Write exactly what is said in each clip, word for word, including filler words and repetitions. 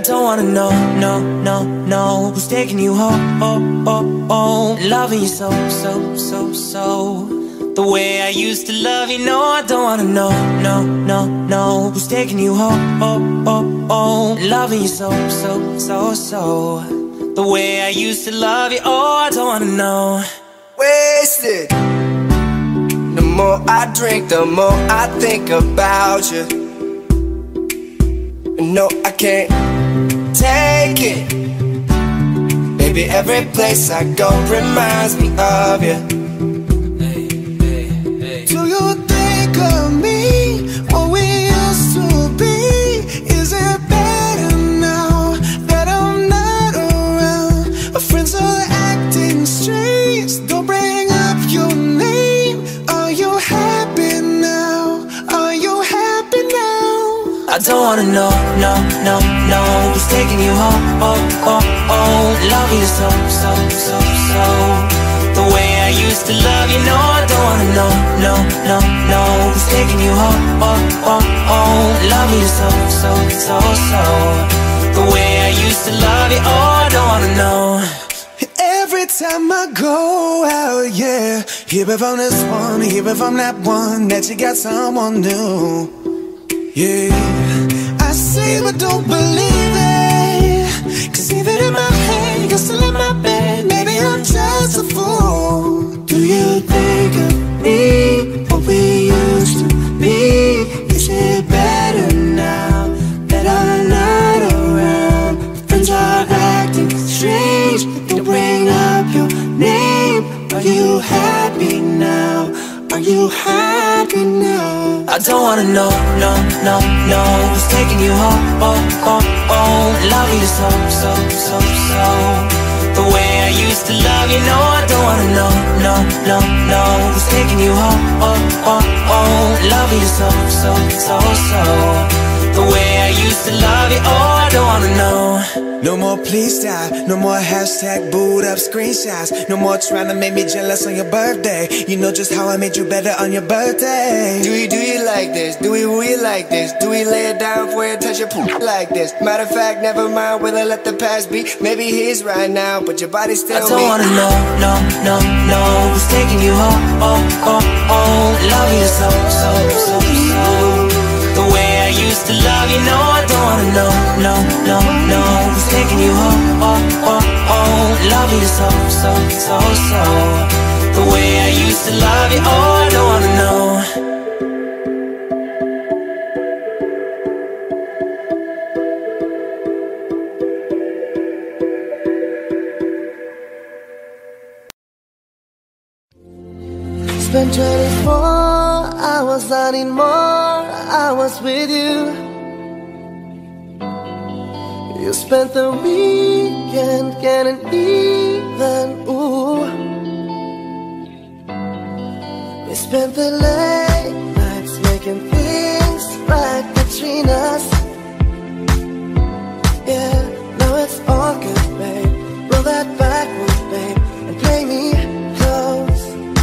don't wanna know, no, no, no, who's taking you home, oh, oh, oh, loving you so, so, so, so, the way I used to love you. No, I don't wanna know, no, no, no, who's taking you home, oh, oh, oh, loving you so, so, so, so, the way I used to love you. Oh, I don't wanna know. Wasted. The more I drink, the more I think about you. No, I can't take it. Baby, every place I go reminds me of you. Hey, hey, hey. Do you think of me, what we used to be? Is it better now that I'm not around? Our friends are acting strange, don't bring up your name. Are you happy now? Are you happy now? I don't wanna know, no, no, no, who's taking you home, oh, oh, oh, loving you so, so, so, so, the way I used to love you. No, I don't wanna know, no, no, no, who's taking you home, oh, oh, oh, loving you so, so, so, so, the way I used to love you. Oh, I don't wanna know. Every time I go out, yeah, hear it from this one, hear it from that one, that you got someone new. Yeah, I say but don't believe it, cause even in my head, you're still in my bed. Maybe I'm just a fool. Do you think of me, what we used to be? Is it better now that I'm not around? Friends are acting strange, they bring up your name. Are you happy now? Are you happy now? I don't wanna know, no, no, no, who's taking you home, oh, oh, oh, loving you so, so, so, so, the way I used to love you. No, I don't wanna know, no, no, no, who's taking you home, oh, oh, oh, loving you so, so, so, so, the way I used to love you. Oh, I don't wanna know. No more please stop, no more hashtag boot up screenshots. No more trying to make me jealous on your birthday. You know just how I made you better on your birthday. Do we do you like this? Do we we like this? Do we lay it down for you, touch your poop like this? Matter of fact, never mind, will I let the past be? Maybe he's right now, but your body's still me. I don't me. wanna know, no, no, no, who's taking you home, oh, oh, oh, loving you so, so, so, so, the way I used to love you. No, I don't wanna know, no, no, no, who's taking you home, oh, oh, oh, loving you so, so, so, so, the way I used to love you. Oh, I don't wanna know. Spent twenty-four hours, I need more hours with you. You spent the weekend getting even, ooh. We spent the late nights making things right between us. Yeah, now it's all good, babe. Roll that backwards, babe, and play me close.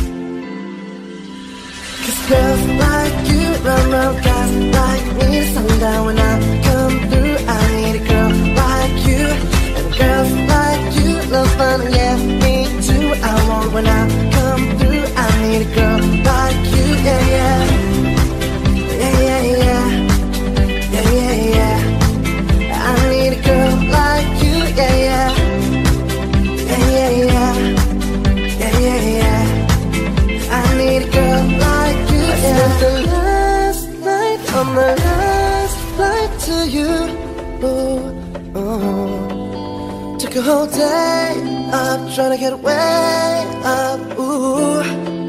Cause girls like you run round guys like me. Sundown when I come through, I need a girl like you. And girls like you love fun, yeah, me too. I want when I come through, I need a girl like you, yeah, yeah. Yeah, yeah, yeah. Yeah, yeah, yeah. I need a girl like you, yeah, yeah. Yeah, yeah, yeah. Yeah, yeah, yeah. I need a girl like you, yeah. I spent the last night on the last flight to you. Ooh, ooh. Took a whole day up, trying to get way up. Ooh,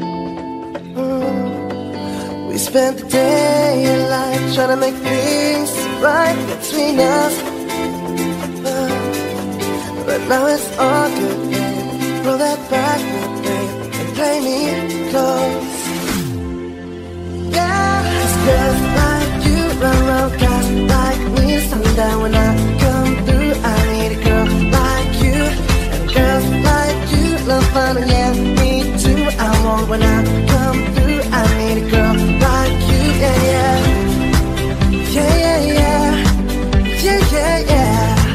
ooh. We spent the day in life trying to make things right between us. uh, But now it's all good, babe. Roll that backward, babe, and play me close. Yeah, cause girls like you run round guys like me. Sundown when I come through, I need a girl like you. And girls like you love fun, yeah, me too. I want when I come through, I need a girl like you, yeah, yeah. Yeah, yeah, yeah. Yeah, yeah, yeah.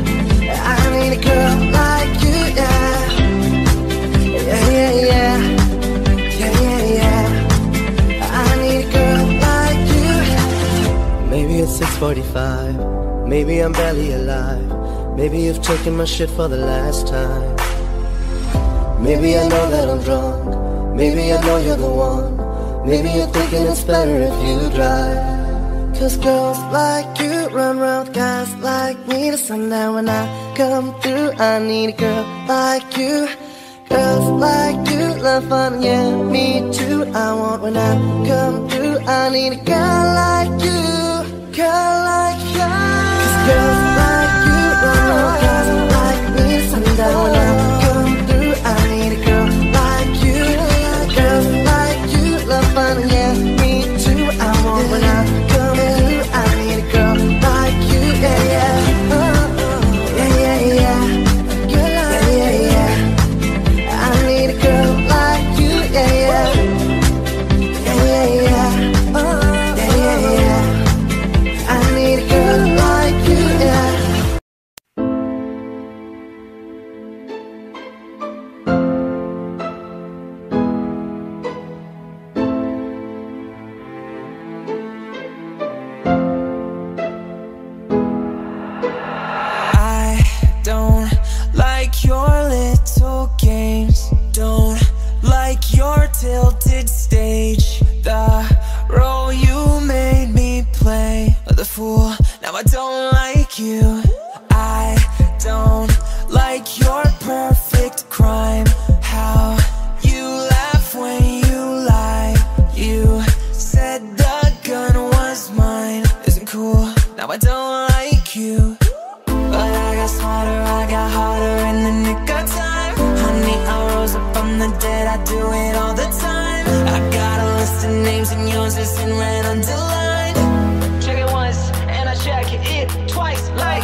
forty-five. Maybe I'm barely alive. Maybe you've taken my shit for the last time. Maybe I know that I'm drunk. Maybe I know you're the one. Maybe you're thinking it's better if you drive. Cause girls like you run around with guys like me to sundown. When I come through, I need a girl like you. Girls like you love fun, yeah, me too. I want when I come through, I need a girl like you. Girl like you. Cause girls like you run around with guys like me to sundown. When I come through, I need a girl like you. Girls like you love fun, yeah, me too. I want when I come through, I need a girl like you, yeah, yeah. Uh, uh, yeah, yeah, yeah. Girl like yeah, yeah, yeah. I need a girl like you, yeah, yeah. Yeah, yeah, yeah. Uh, yeah, yeah, yeah. I need a girl like you, yeah. I don't like your little games. Don't like your tilted stage. The role you made me play, the fool. Now I don't like you. I don't like your perfect crime. How you laugh when you lie. You said the gun was mine. Isn't cool. Now I don't like you. But I got smarter, I got harder in the nick of time. Honey, I rose up from the dead, I do it all the time. I got a list of names and yours is in red underlined. Check it once, and I check it twice, like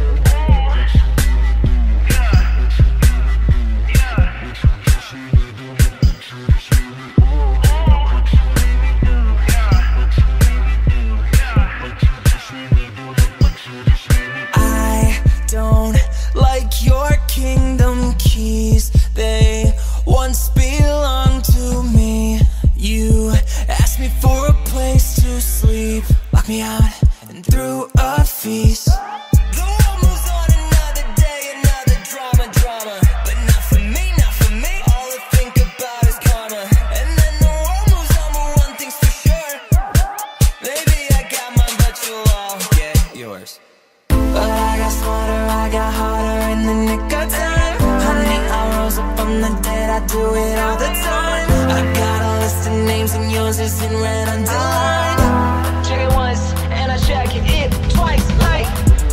don't like your kingdom keys. They once belonged to me. You asked me for a place to sleep, locked me out and threw a feast. The world moves on, another day, another drama, drama. But not for me, not for me. All I think about is karma. And then the world moves on, but one thing's for sure. Maybe I got mine, but you'll all get yours. But I got smarter, I got harder in the nick of time. Honey, I rose up from the dead, I do it all the time. I got a list of names and yours is in red underlined. Check it once, and I check it twice, like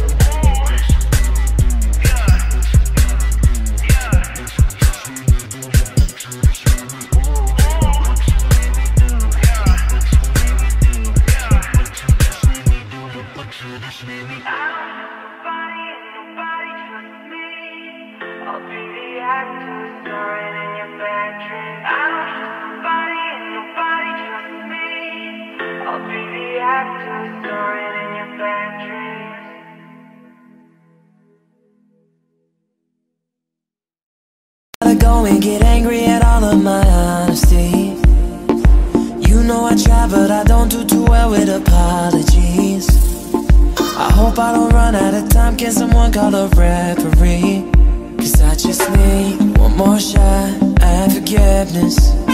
I go and get angry at all of my honesty. You know I try, but I don't do too well with apologies. I hope I don't run out of time. Can someone call a referee? Cause I just need one more shot at forgiveness.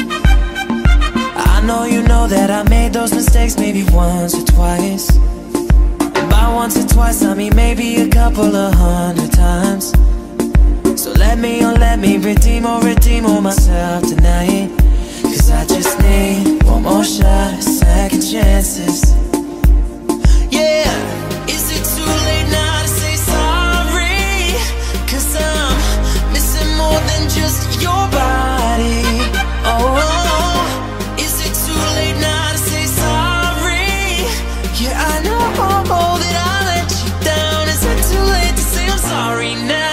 I know you know that I made those mistakes maybe once or twice. And by once or twice I mean maybe a couple of hundred times. So let me, oh let me redeem, oh redeem oh myself tonight. Cause I just need one more shot, second chances. Yeah, is it too late now to say sorry? Cause I'm missing more than just your body. Oh, oh, is it too late now to say sorry? Yeah, I know that I let you down. Is it too late to say I'm sorry now?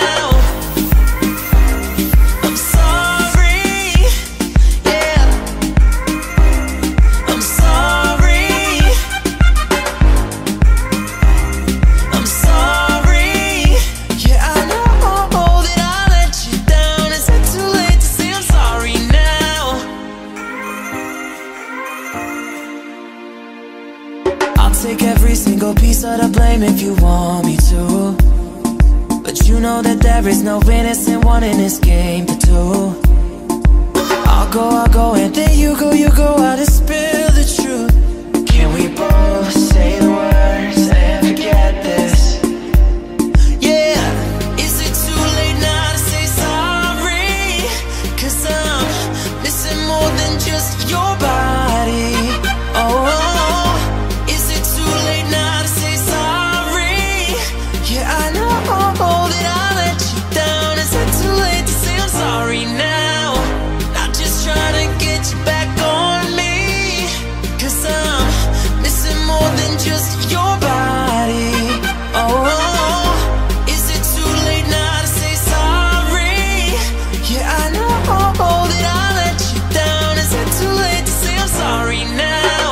take every single piece of the blame if you want me to, but you know that there is no innocent one in this game but two. I'll go, I'll go, and then you go, you go out and spill the truth. Can we both say the words and forget this? Yeah, is it too late now to say sorry? Cause I'm missing more than just your body. Oh, is it too late now to say sorry? Yeah, I know that I let you down. Is it too late to say I'm sorry now? Not just trying to get you back on me, cause I'm missing more than just your body. Oh, is it too late now to say sorry? Yeah, I know that I let you down. Is it too late to say I'm sorry now?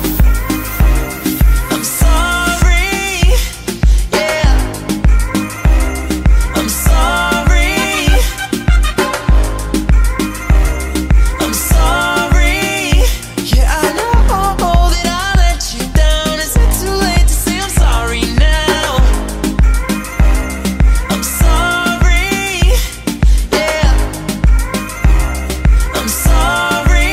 I'm sorry, yeah, I'm sorry, I'm sorry, yeah, I know that I let you down. Is it too late to say I'm sorry now? I'm sorry, yeah, I'm sorry,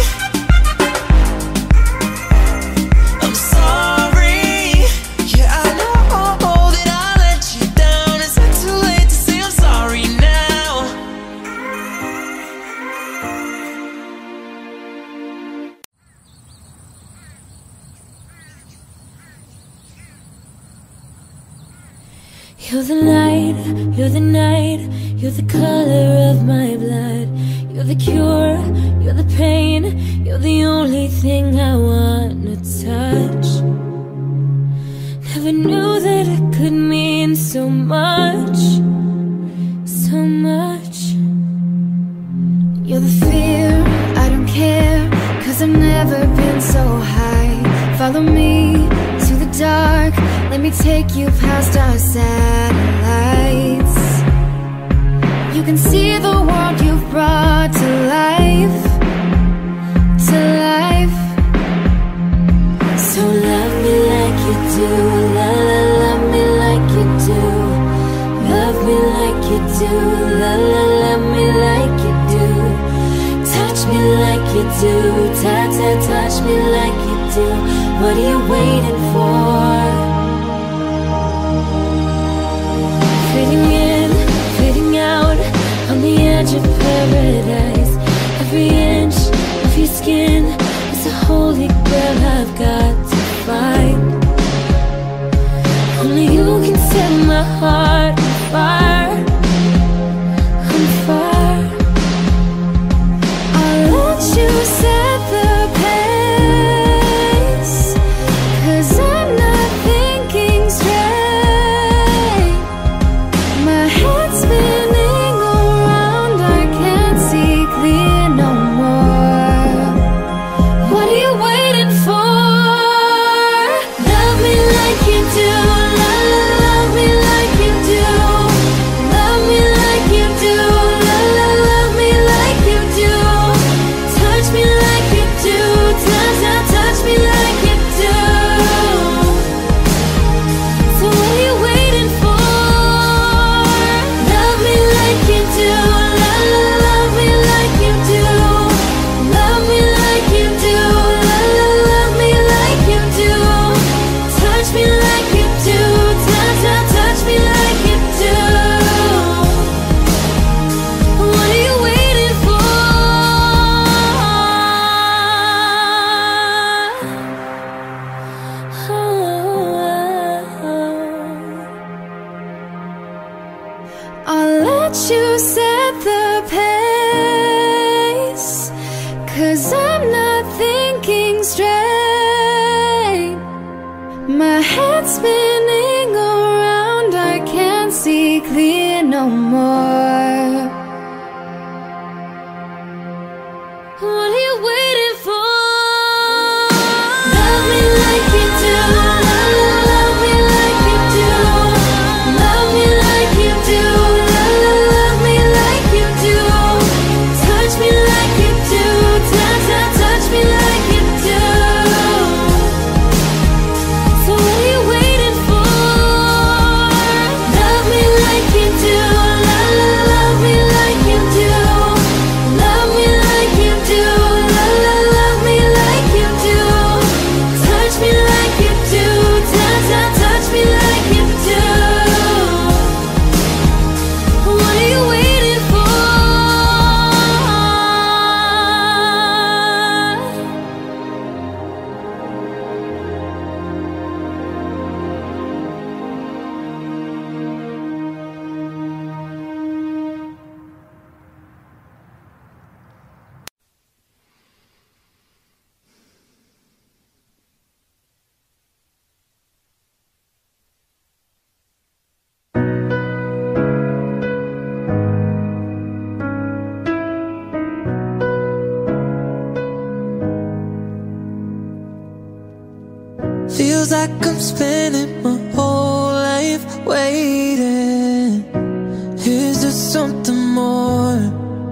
I'm sorry, yeah, I know that I let you down. Is it too late to say I'm sorry now? You're the light, you're the night, you're the color of my blood. You're the cure, you're the pain, you're the only thing I wanna touch. Never knew that it could mean so much, so much. You're the fear, I don't care, cause I've never been so high. Follow me to the dark, let me take you past our satellites. You can see the world you've brought to life, to life. So love me like you do, la la, love me like you do. Love me like you do, la la, love me like you do. Touch me like you do, ta ta, touch me like you do. What are you waiting for? Fading in, fading out, on the edge of paradise. Every inch of your skin is a holy grail I've got to find. Only you can set my heart on fire, on fire. I'll let you set the pace, cause I'm not thinking straight. My head's spinning around, I can't see clear no more. What are you waiting for? Love me like you do, la la, love me like you do. Love me like you do, la la, love me like you do. Touch me like you do, ta ta, touch me like you do. So what are you waiting for? Love me like you do, la la, love me like you do. Love me like you do, la la, love me like you do. Touch me like you do, ta ta, touch me like you do. What are you waiting for? I'll let you set the pace, cause I'm not thinking straight. My head's spinning around, I can't see clear no more. What are you waiting for? Love me like you do, la la, love me like you do. Love me like you do, la la, love me like you do. Touch me like you do, ta ta, touch Feels like I'm spending my whole life waiting. Is there something more?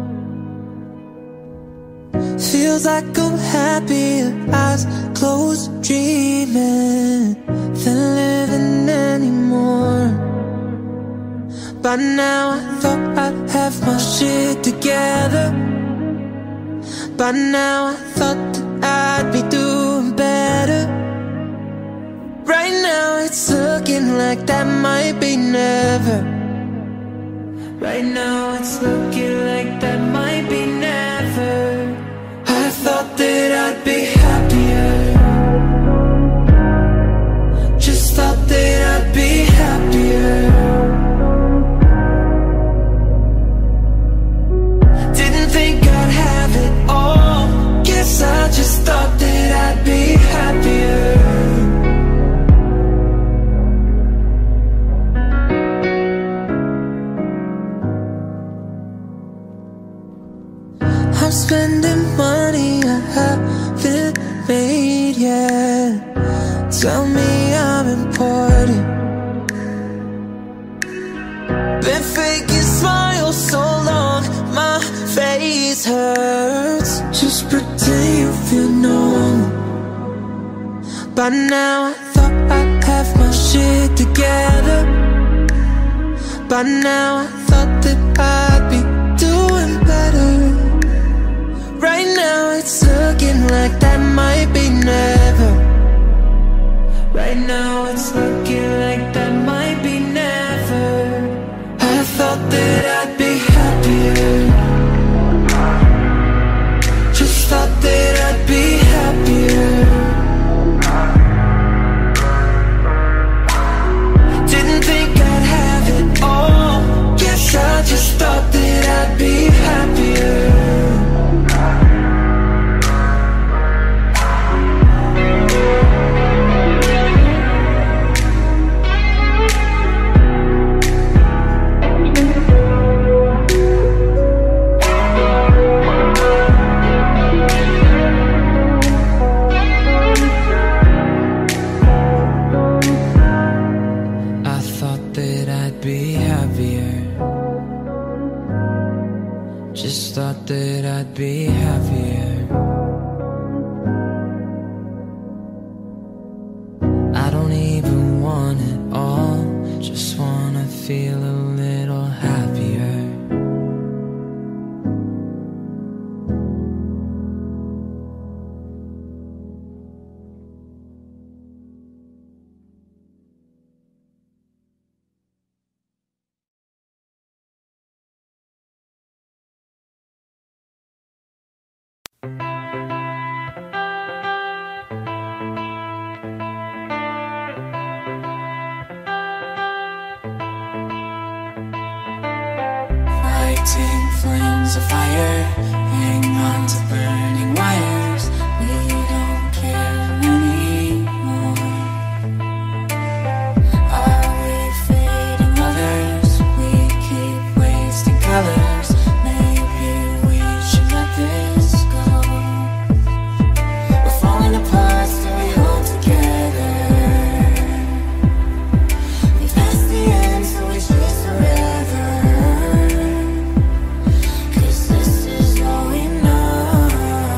Feels like I'm happier, eyes closed, dreaming, than living anymore. By now I thought I'd have my shit together. By now I thought that I'd be doing better. Right now it's looking like that might be never. Right now it's looking like that might be never. I thought that I'd be happier. Just thought that I'd be happier. Didn't think I'd have it all. Guess I just thought that I'd be happier. I'm spending money I haven't made yet. Tell me I'm important. Been faking smiles so long, my face hurts. Just pretend you feel normal. By now I thought I'd have my shit together. By now I thought that I'd be doing better. Right now it's looking like that might be never. Right now it's looking like that might be never. I thought that I'd be happier. Just thought that I'd be happier. Didn't think I'd have it all. Guess I just thought that I'd be happier. Thought that I'd be happier. I don't even want it all, just wanna feel a little happier. Flames of fire, hang on to burning wires. We don't care anymore. Are we fading lovers? We keep wasting colors. Maybe we should let this go. We're falling apart, still we hold together. We passed the end, so we choose forever. This is all we know.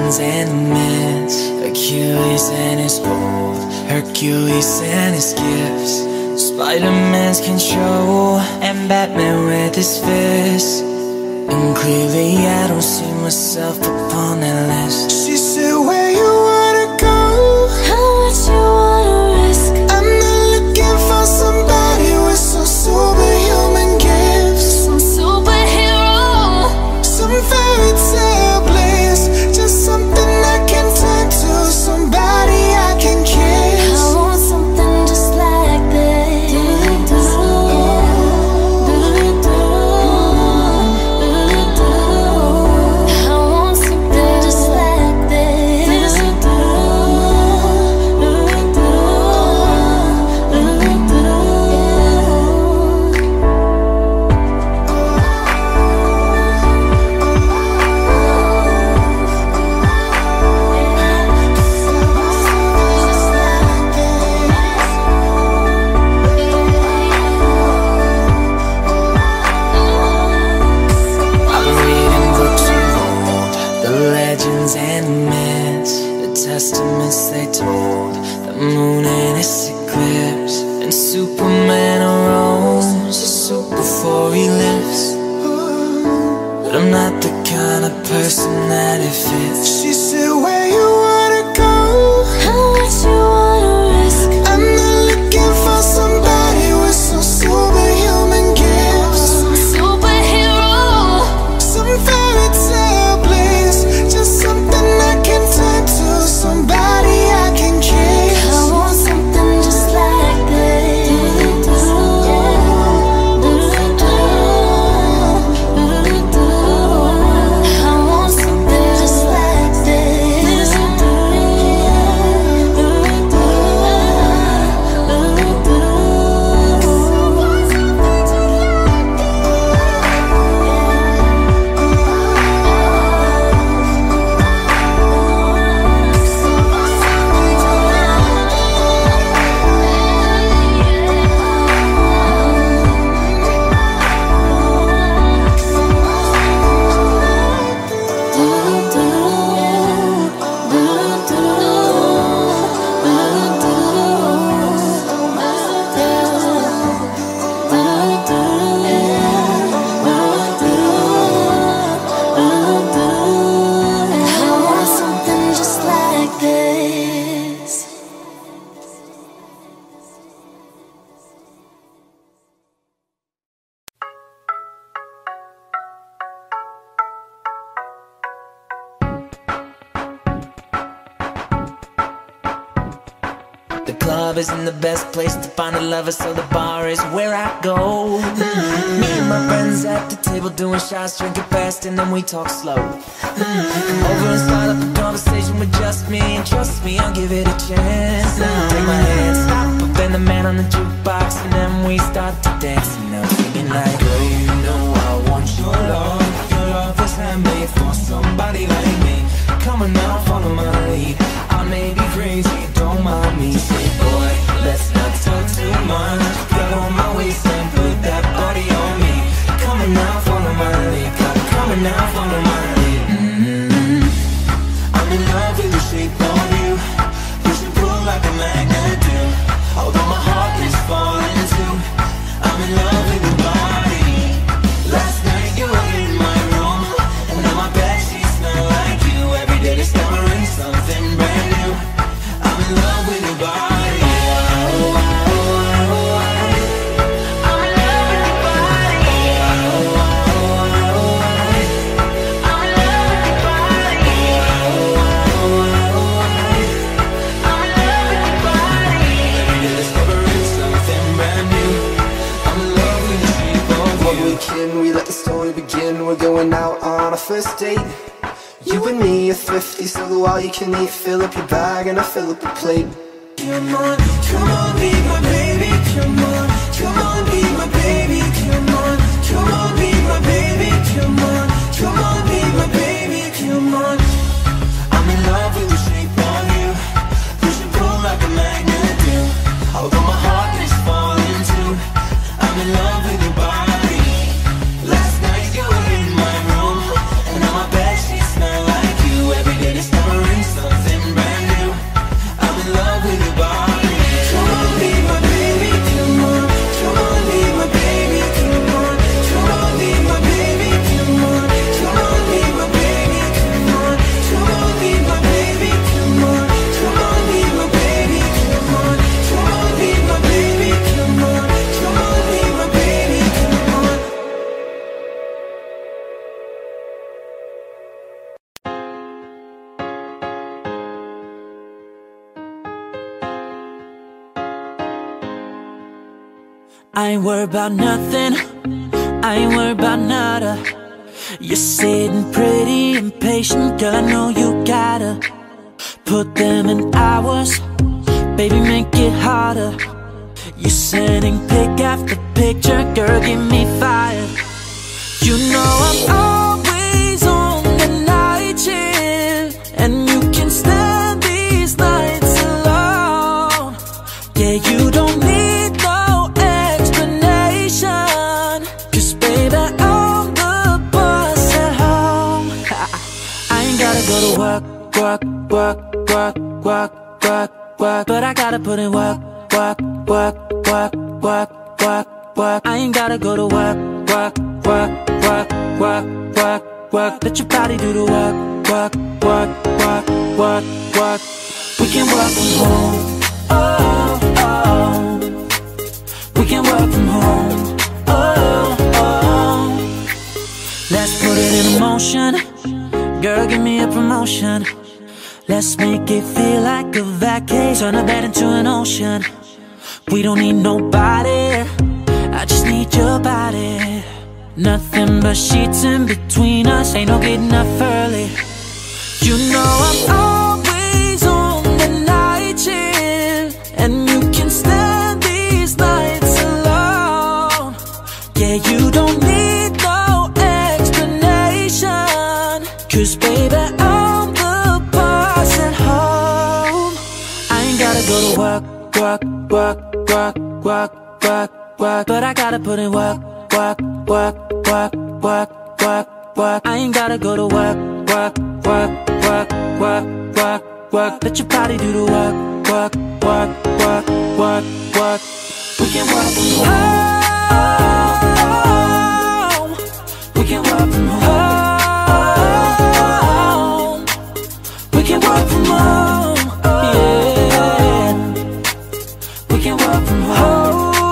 legends and the myths, Achilles and his gold, Hercules and his gifts, Spider-Man's control, and Batman with his fists. And clearly I don't see myself upon that list. She said, where you wanna go? How much you wanna risk? I'm not looking for somebody with some superhuman gifts, Some superhero, some fairy tale bliss, just something I can turn to, somebody I can kiss. I want something just like this. I want something just like this. I've been reading books of old, the legends and the myths, the testaments they told, the moon and its eclipse, and Superman arose a soup before he lives. But I'm not the kind of person that it fits. She said, where you wanna go? How much you wanna risk? I'm not looking for somebody with some superhuman gifts, Some superhero, some fairy tale bliss, just something I can turn to, somebody I can kiss. I want something just like this. I want something just like this. I want something just like this. The club isn't the best place to find a lover, so the bar is where I go. Mm-hmm. Me and my friends at the table doing shots, drinking fast, and then we talk slow. Mm-hmm. Come over and start up a conversation with just me, and trust me, I'll give it a chance. Now take my hand, stop, but then the man on the jukebox, and then we start to dance. And I'm singing like, girl, you know I want your love. Your love was handmade for somebody like me. Come on now, follow my lead. I may be crazy, don't mind me. Say, boy, let's not talk too much. Get on my waist and put that body on me. Come on now, follow my lead. Come on now, follow my lead. Mm-hmm. I'm in love with the shape of you. Push and pull like a magnet do. Although my heart is falling too, I'm in love with your body. Last night you were in my room, and now my bed sheets smell like you. Every day discovering something brand new. I'm in love with your body. I'm in love with your body. I'm in love with your body. I'm in love with your body. Every day discovering something brand new. I'm in love with the shape of you. One weekend, we let the story begin. We're going out on a first date. You and me are thrifty, so the all you can eat. Fill up your bag and I fill up your plate. Come on, come on, be my baby. Come on, come on, be my baby. Come on, come on, be my baby. Come on, come on, be my baby. Come on. I'm in love with the shape of you. Push and pull like a magnet do. Although my heart is falling too, I'm in love with your body. Last night you were in my room, and now my bed sheets smell like you. Every day discovering I ain't worried about nothing, I ain't worried about nada. You're sitting pretty impatient, girl, I know you gotta put them in hours, baby, make it harder. You're sending pic after picture, girl, give me fire. You know I'm always on the night shift, and you can stand these nights alone. Yeah, you don't need no explanation, 'cause baby, I'm the boss at home. I ain't gotta go to work, work, work, work, work, work, work, but I gotta put in work, work, work, work, work, work, work. I ain't gotta go to work, work, work, work, work, work, work. Let your body do the work, work, work, work, work, work. We can work from home, oh, oh. We can work from home, oh, oh. Let's put it in motion, girl, give me a promotion. Let's make it feel like a vacation, turn a bed into an ocean. We don't need nobody, I just need your body. Nothing but sheets in between us, ain't no getting up early. You know I'm always on the night shift, and you can stand these nights alone. Yeah, you don't need no explanation, 'cause baby, I'm the boss at home. I ain't gotta go to work, work, work, work, work, work, work, but I gotta put in work, work, work, work, work, work, work. I ain't gotta go to work, work, work, work, work, work, work. Let your body do the work, work, work, work, work, work. We can work from home. We can work from home. We can work from home. Yeah. We can work from home.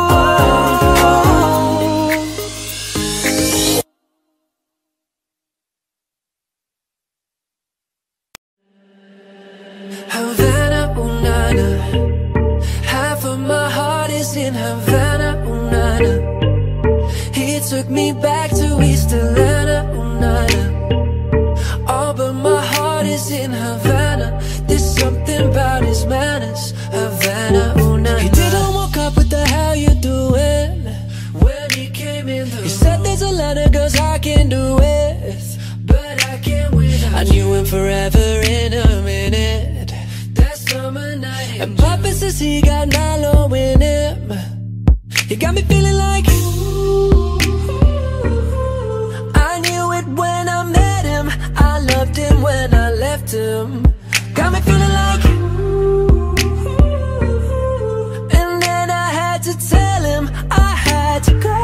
Havana, ooh, nana. Half of my heart is in Havana, ooh, nana. He took me back to East Atlanta, ooh, nana. Oh, but my heart is in Havana. There's something about his manners, Havana, ooh, nana. He didn't walk up, what the hell you doing? When he came in the He room. Said there's a lot of girls I can do with, but I can't win. I knew him forever in a minute. And Papa says he got Nalo in him. He got me feeling like I knew it when I met him. I loved him when I left him. Got me feeling like and then I had to tell him I had to go.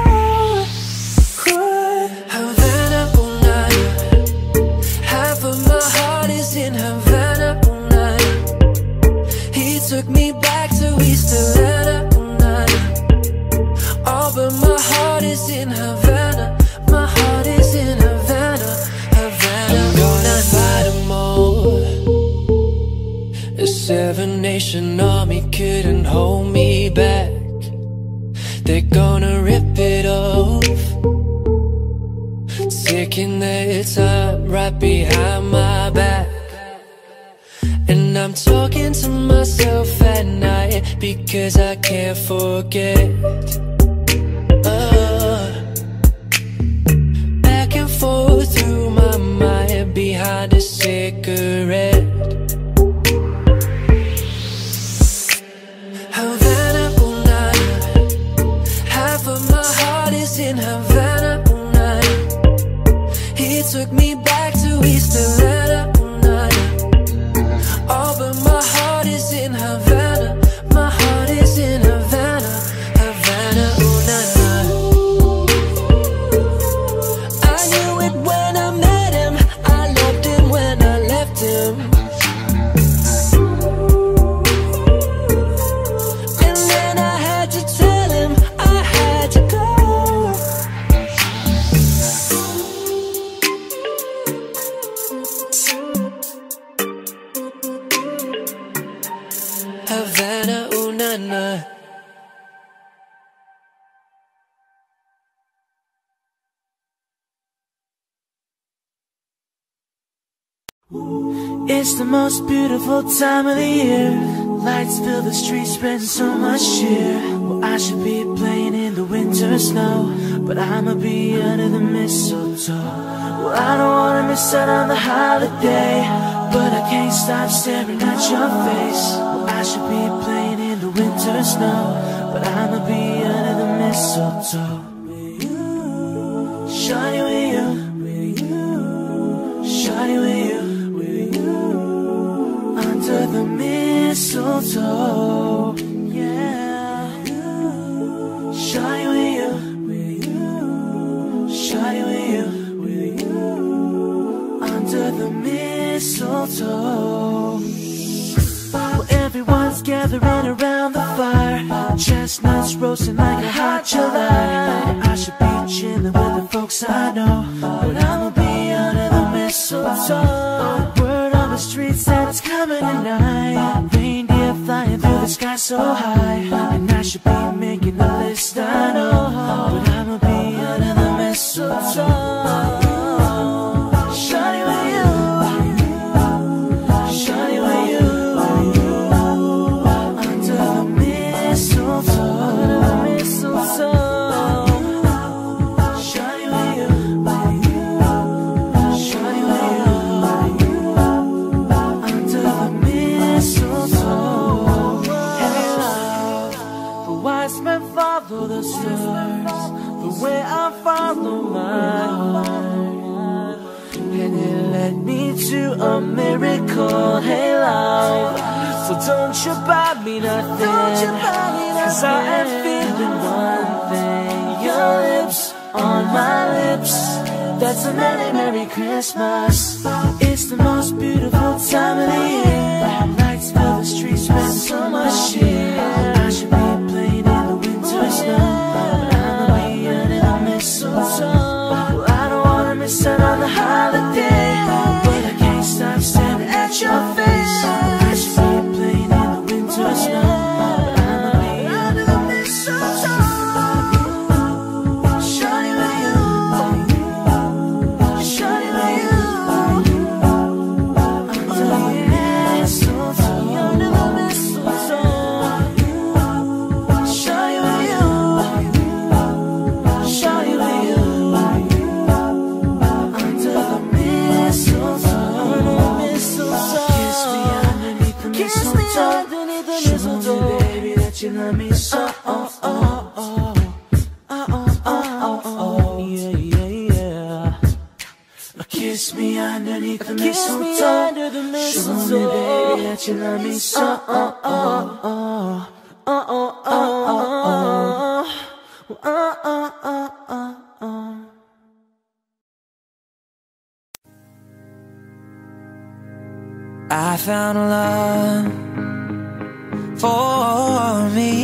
Havana, ooh, nana. Half of my heart is in Havana, ooh, nana. He took me back to East Atlanta, ooh, nana. Oh, but my heart is in Havana. My heart is in Havana, Havana. I'm gonna fight them all. The Seven Nation Army couldn't hold me back. They're gonna rip it off, taking their time right behind my back. And I'm talking to myself at night because I can't forget. uh, Back and forth through my mind behind a cigarette. Havana, ooh, nana. Half of my heart is in Havana, ooh, nana. He took me back to East Atlanta, ooh, nana. Oh, but my heart is in Havana. My heart is in Havana, Havana, ooh, nana. I knew it when I met him. I loved him when I left him. And then I had to tell him I had to go. Havana, ooh, nana. It's the most beautiful time of the year. Lights fill the streets, spreading so much cheer. Well, I should be playing in the winter snow, but I'ma be under the mistletoe. Well, I don't wanna miss out on the holiday, but I can't stop staring at your face. Well, I should be playing in the winter snow, but I'ma be under the mistletoe. Shawty with you, shawty with you, under the mistletoe, yeah. Shawty with you, shawty with you, under the mistletoe. Well, everyone's gathering around the fire, chestnuts roasting like a hot July. I should be chilling with the folks I know, but I'ma be under the mistletoe. Word on the streets that it's coming tonight. Reindeer flying through the sky so high, and I should be making a list, I know, but I'ma be under the mistletoe. Shawty with you, shawty with you, under the mistletoe, under the mistletoe. Shawty with you, shawty with you, under the mistletoe. Hey love, the wise men follow the stars, the way I follow my heart, and it led me to a miracle. Hey love, so don't you buy me nothing, cause I am feeling one thing. Your lips on my lips, that's a Merry Merry Christmas. It's the most beautiful time of the year. Lights fill the streets, spreading so much cheer. I should be playing in the winter snow, but I'ma be under the mistletoe. Well, I don't wanna miss out on the holiday, but I can't stop staring at your face. I should be playing in the winter snow, but I'ma be under the mistletoe. Shawty with you, shawty with you, under the mistletoe, under the mistletoe. Shawty with you, shawty with you, under the mistletoe, under the mistletoe. Kiss me underneath the mistletoe, underneath the mistletoe. Show me, baby, that you love me so. Oh, oh, oh, oh, oh, oh, oh, yeah, yeah, yeah. Kiss me underneath the mistletoe, under the mistletoe. Show me, baby, that you love me so. Oh, oh, oh, oh, oh, oh, oh, oh, oh, oh, oh. I found love for me.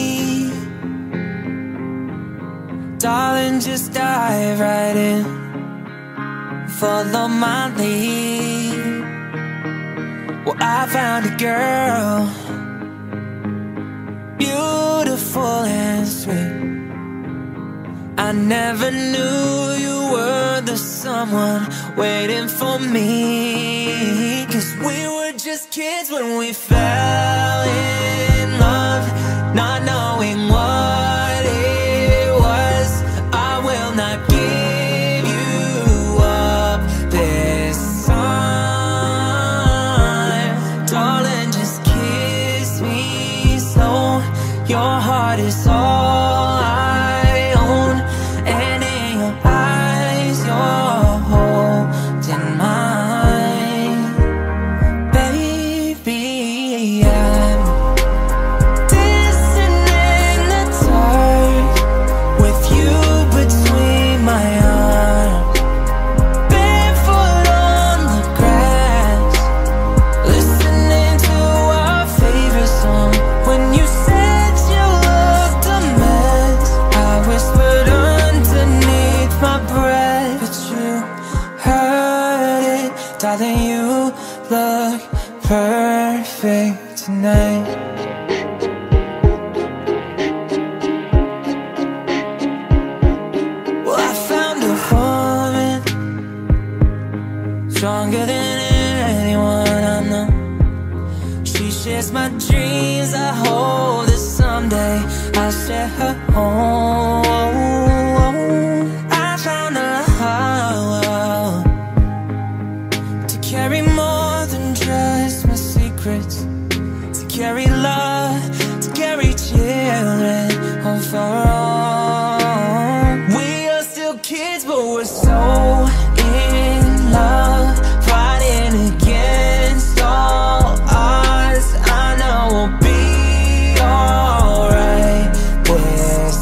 Darling, just dive right in, follow my lead. Well, I found a girl, beautiful and sweet. I never knew you were the someone waiting for me, 'cause we were just kids when we fell in love, not knowing what it was. I will not give you up this time. Darling, just kiss me slow. Your heart is all I own, and in your eyes you're holding mine. Baby, I'm dancing in the dark with you between my arms, barefoot on the grass, listening to our favorite song. When you said you looked a mess, I whispered underneath my breath, but you heard it. Darling, you look perfect tonight. Well, I found a woman stronger than anyone I know. shares my dreams. I hope that someday I'll share her home. I found a love to carry more than just my secrets, to carry love, to carry children home for all. We are still kids, but we're so in love, fighting against all odds. I know we'll be alright this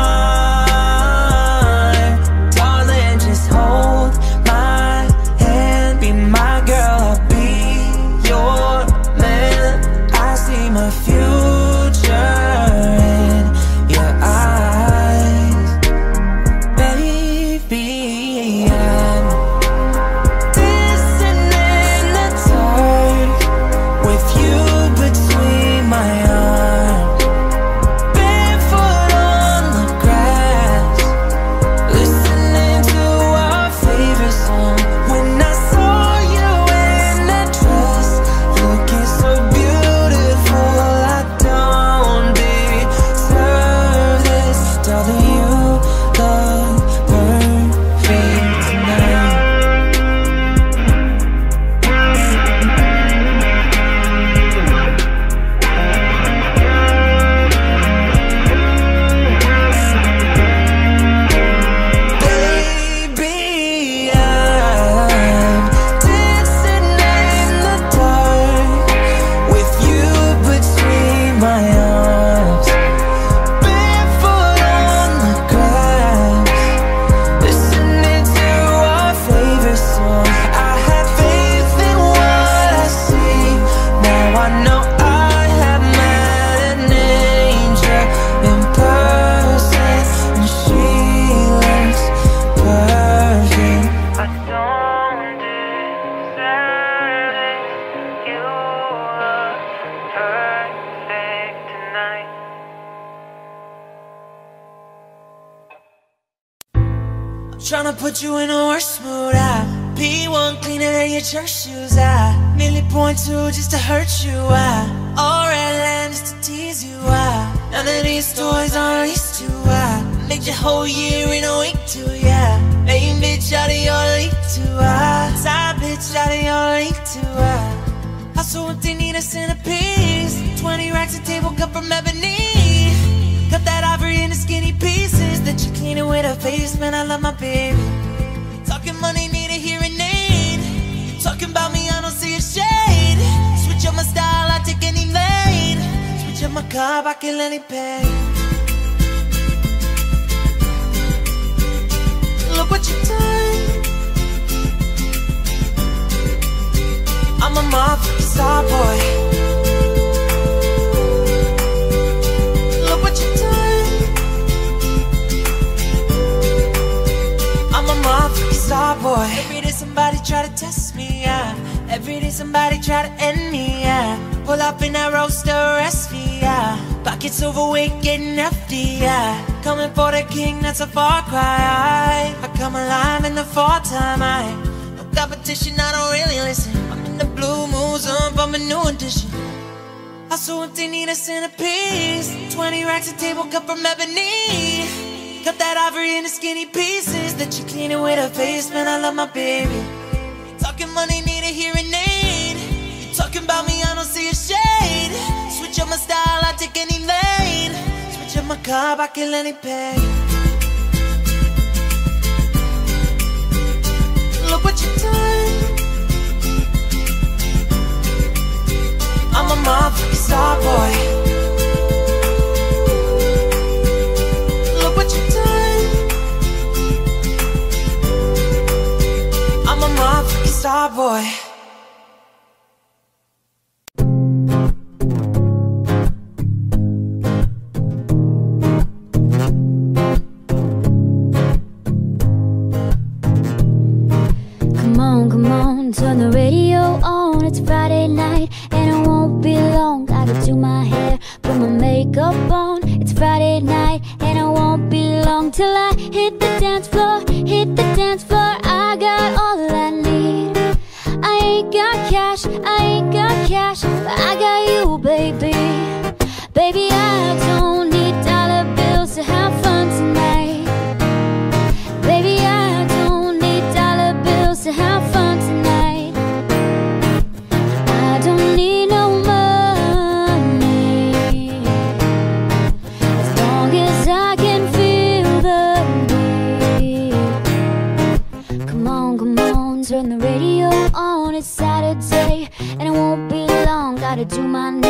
time. Darling, just hold my hand, be my girl, I'll be your man. I see my future in your eyes, baby. I'm dancing in the dark with you between my arms, barefoot on the grass, listening to our favorite song. When I saw you in that dress, looking so beautiful, I don't deserve this. Darling, you look perfect tonight. Baby, I'm dancing in the dark with you between my arms, barefoot on the grass, listening to our favorite song. I have faith in what I see. Now I know I have met an angel in person, and she looks perfect. I don't deserve it. You look perfect tonight. I'm tryna put you in a worse mood. I P one cleaner than your church shoes. I nearly point two just to hurt you. I all red land just to tease you. I none of these toys are leased to. I made your whole year in a week too. Yeah, main bitch out of your league too. I side bitch out of your league too. I also if they need a centerpiece, twenty racks of table cut from ebony. Cut that ivory into skinny pieces, that you clean it with a face. Man, I love my baby. Talking money, need a hearing aid. Talking about me, I don't see a shade. Switch up my style, I take any lane. Switch up my car, I kill any pain. Look what you done. I'm a motherfucking star boy. Look what you done. I'm a motherfucking star boy. Every day somebody try to test me, yeah. Every day somebody try to end me, yeah. Pull up in that roaster, arrest me, yeah. Pockets overweight, getting hefty, yeah. Coming for the king, that's a far cry. I come alive in the fall time, I no competition, I don't really listen. I'm in the blue moons up, I'm a new edition. Also if they need a centerpiece, twenty racks of table cut from ebony. Cut that ivory into skinny pieces, that you clean it with a face. Man, I love my baby. Talking money, need a hearing aid. You talking about me, I don't see a shade. Switch up my style, I take any lane. Switch up my car, I kill any pain. Look what you done. I'm a motherfucking star boy. Look what you done. I'm a motherfucking star boy. Turn the radio on, it's Friday night, and it won't be long. I can do my hair, put my makeup on. It's Friday night, and it won't be long till I hit the dance floor, hit the dance floor. I got all I need. I ain't got cash, I ain't got cash, but I got you,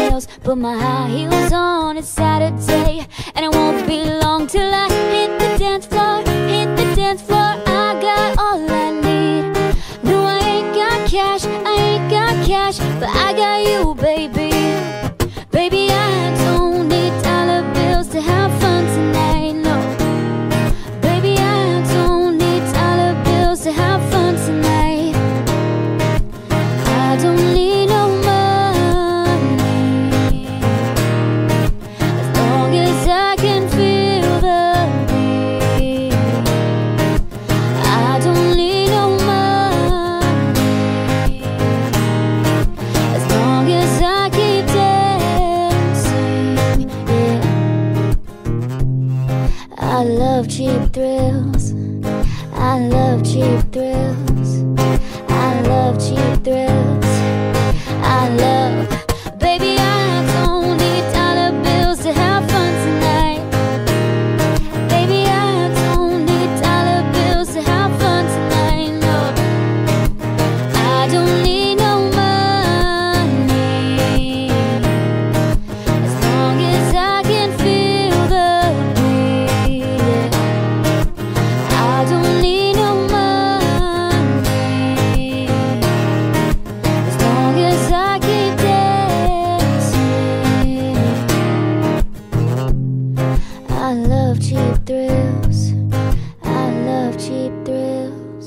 nails, put my high heels on. It's Saturday, and it won't be long till I hit the dance floor, hit the dance floor. I got all I need. No, I ain't got cash, I ain't got cash, but I got you, baby. Baby, I don't need dollar bills to have fun tonight, no. Baby, I don't need dollar bills to have fun tonight. I don't need no money, as long as I can feel the beat. I don't need no money, as long as I keep dancing, yeah. I love cheap thrills, I love cheap thrills, I love cheap thrills, I love. Baby, I don't need dollar bills to have fun tonight. Baby, I don't need dollar bills to have fun tonight, no. I don't need no money, as long as I can feel the beat, yeah. I don't need no money, as long as I keep dancing. I love cheap thrills, I love cheap thrills.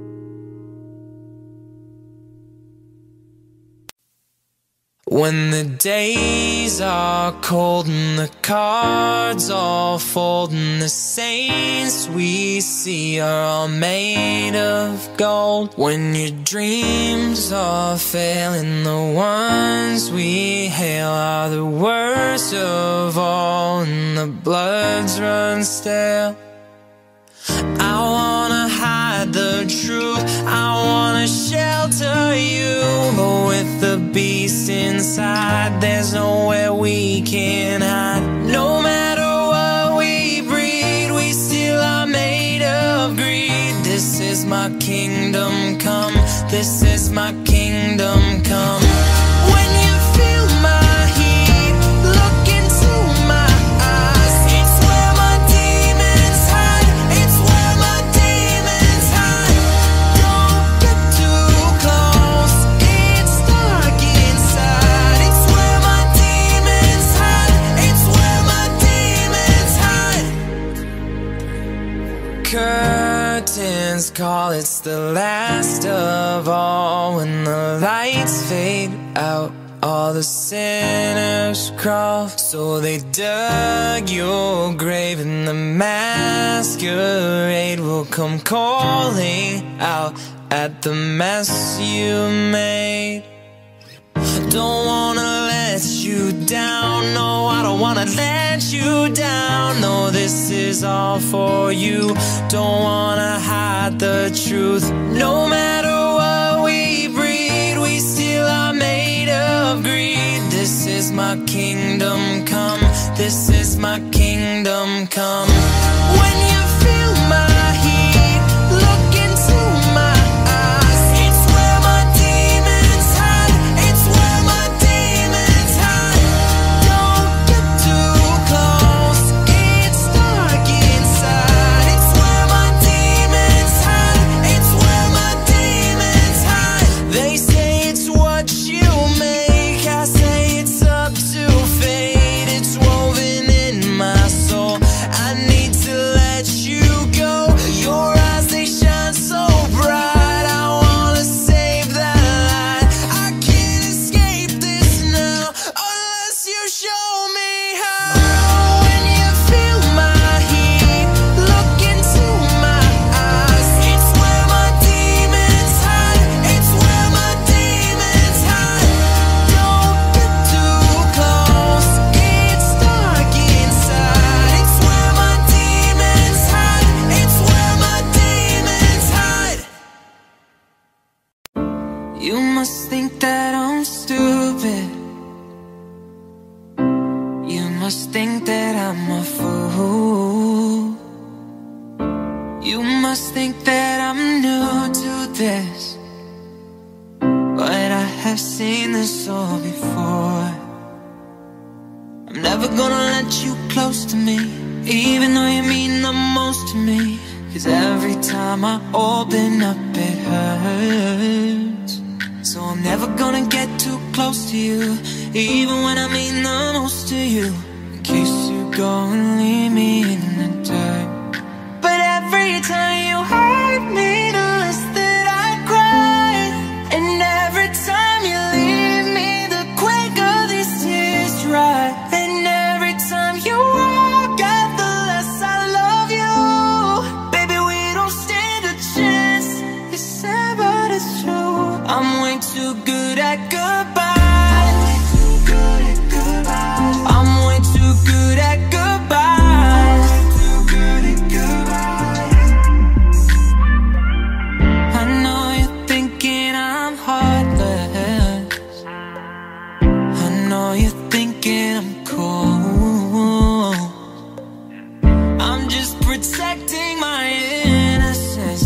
When the days are cold and the cards all fold, and the saints we see are all made of gold. When your dreams are failing, the ones we hail are the worst of all, and the bloods run stale. I wanna hide the truth, I wanna shelter you, but with the beast inside, there's nowhere we can hide. No matter what we breed, we still are made of greed. This is my kingdom come, this is my kingdom come. When you feel my heat, look into my eyes. It's where my demons hide, it's where my demons hide. Don't get too close, it's dark inside. It's where my demons hide, it's where my demons hide. Curtains call, it's the last of all. When the lights fade out, all the sinners crawl. So they dug your grave, and the masquerade will come calling out at the mess you made. Don't wanna let you down, no, I don't wanna let you down. No, this is all for you, don't wanna hide the truth. No matter what we breed, we still are made of greed. This is my kingdom come, this is my kingdom come. When you feel my heat, look into my eyes. It's where my demons hide, it's where my demons hide. Don't get too close, it's dark inside. It's where my demons hide, it's where my demons hide. They say it's what you make, I say it's up to fate. It's woven in my soul, I need to let you go. Your eyes, they shine so bright, I wanna save that light. I can't escape this now, unless you show me how. When you feel my heat, look into my eyes. It's where my demons hide, it's where my demons hide. Don't get too close, it's dark inside. It's where my demons hide, it's where my demons hide. You must think that I'm stupid, you must think that I'm a fool, you must think that I'm new to this, but I have seen this all before. never gonna let you close to me, even though you mean the most to me. Cause every time I open up it hurts. So I'm never gonna get too close to you, even when I mean the most to you, in case you go and leave me in the dirt. But every time you hurt me, the less that I cry. And every time you leave me, the quicker these tears dry. And every time you walk out, the less I love you. Baby, we don't stand a chance. It's sad, but it's true. I'm way too good at goodbye. I'm way too good at goodbye. I know you're thinking I'm heartless. I know you're thinking I'm cool. I'm just protecting my innocence.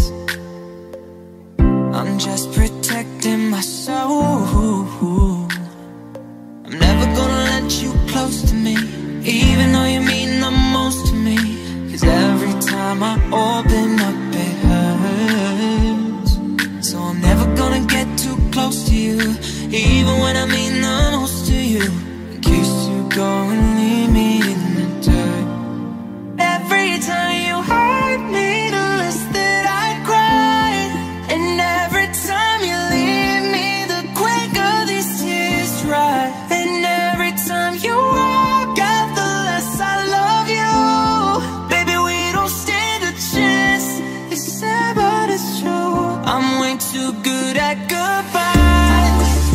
I'm just protecting my soul. I'm never gonna let you close to me, even though you mean the most to me. Cause every time I open up it hurts. So I'm never gonna get too close to you, even when I mean the most to you, in case you go and leave me in the dirt. Every time you hurt me, the less that I cry. And every time you leave me, the quicker these tears dry. And every time you walk out, the less I love you. Baby, we don't stand a chance. It's sad, but it's true. I'm way too good at goodbye.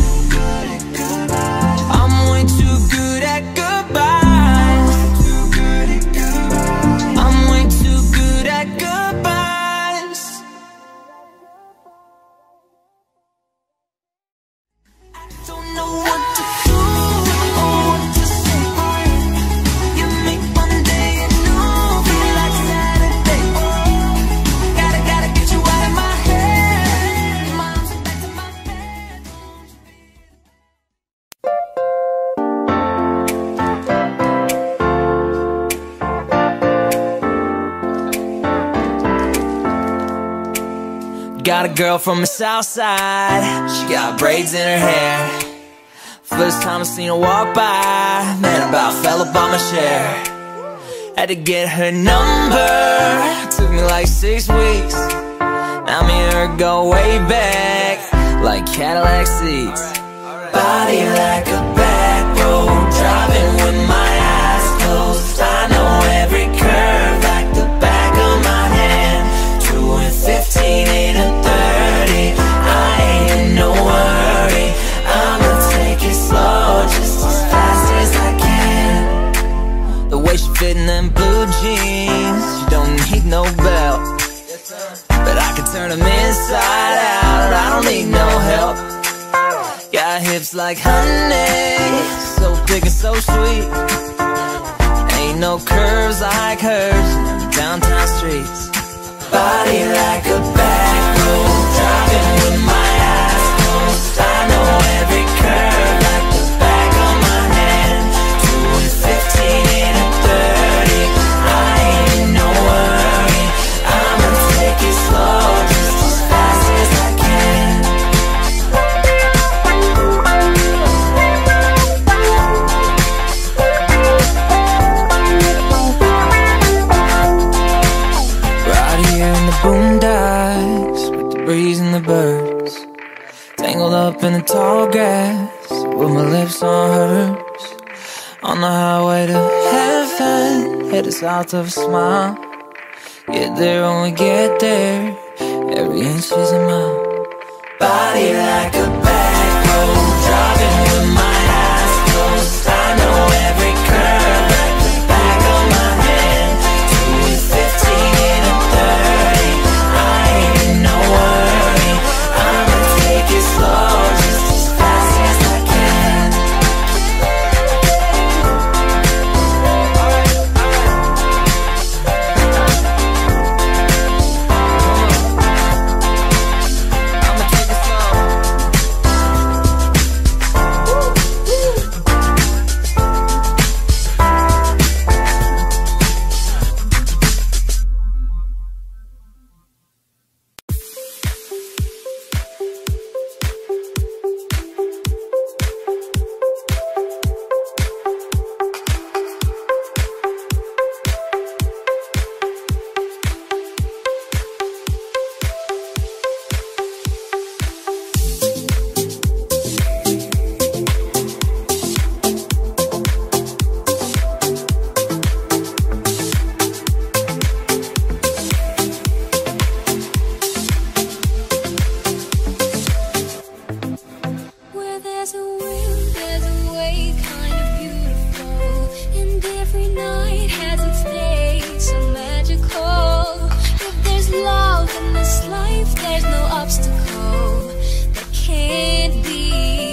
I'm way too good at goodbye. I'm way too good at goodbyes. I don't know what to do or what to say. You make Monday a new, feel like Saturday. Gotta, gotta get you out of my head. My arms are back to my bed. Got a girl from the south side. She got braids in her hair. First time I seen her walk by, man, about fell up on my chair. Had to get her number, took me like six weeks. Now me and her go way back, like Cadillac seats. Body like a back road, driving with my eyes closed. I know every curve like the back of my hand. Two and fifteen ain't a thirty. I ain't in no hurry. I'ma take it slow, just as fast as I can. The way she fit in them blue jeans, she don't need no belt. But I can turn them inside out, I don't need no help. Got hips like honey, so thick and so sweet. Ain't no curves like hers in them downtown streets. Body like a back road, driving with my eyes closed. I know every curve like the back of my hand. Two and fifteen ain't a thirty. I ain't in no hurry. I'ma take it slow, just as fast as I can. Boondocks with the breeze and the birds, tangled up in the tall grass with my lips on hers. On the highway to heaven, headed south of a smile. Get there when we get there, every inch is a mile. Body like a back road, driving with my eyes closed. I know every curve like the back of my hand. Two and fifteen in a thirty. I ain't in no hurry. I'ma take it slow, just as fast as I can. I'ma take it slow. there's no obstacle that can't be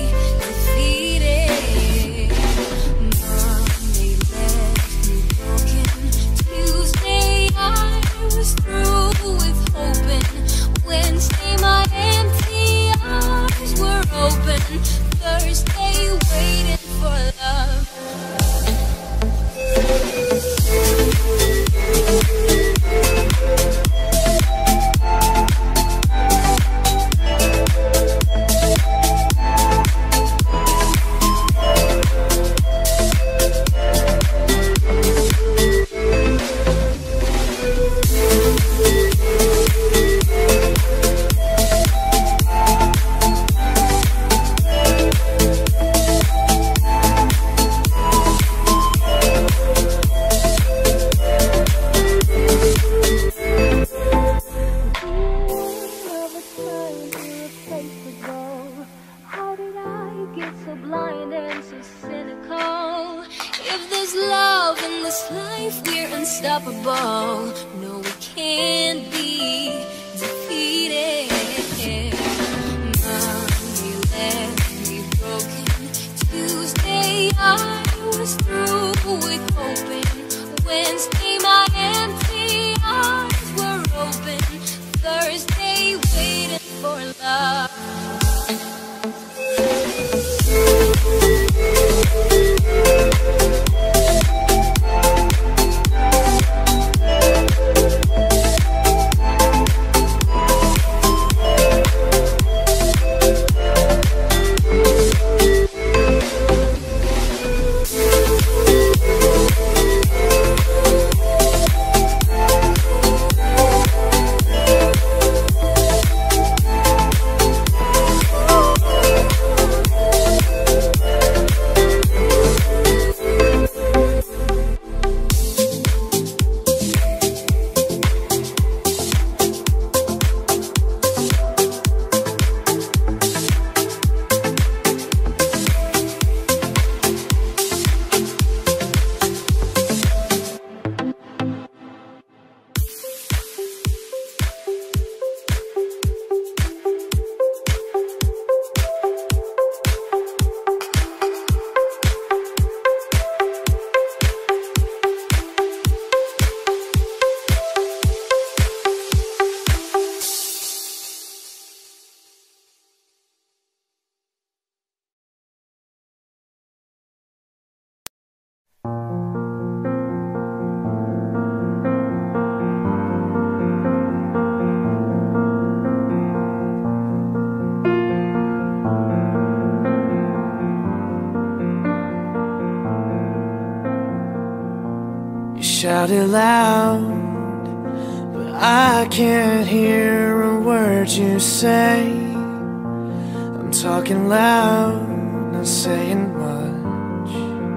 defeated. Monday left me broken. Tuesday I was through with hoping. Wednesday my empty eyes were open. Thursday waiting for love. Shout it loud, but I can't hear a word you say. I'm talking loud, not saying much.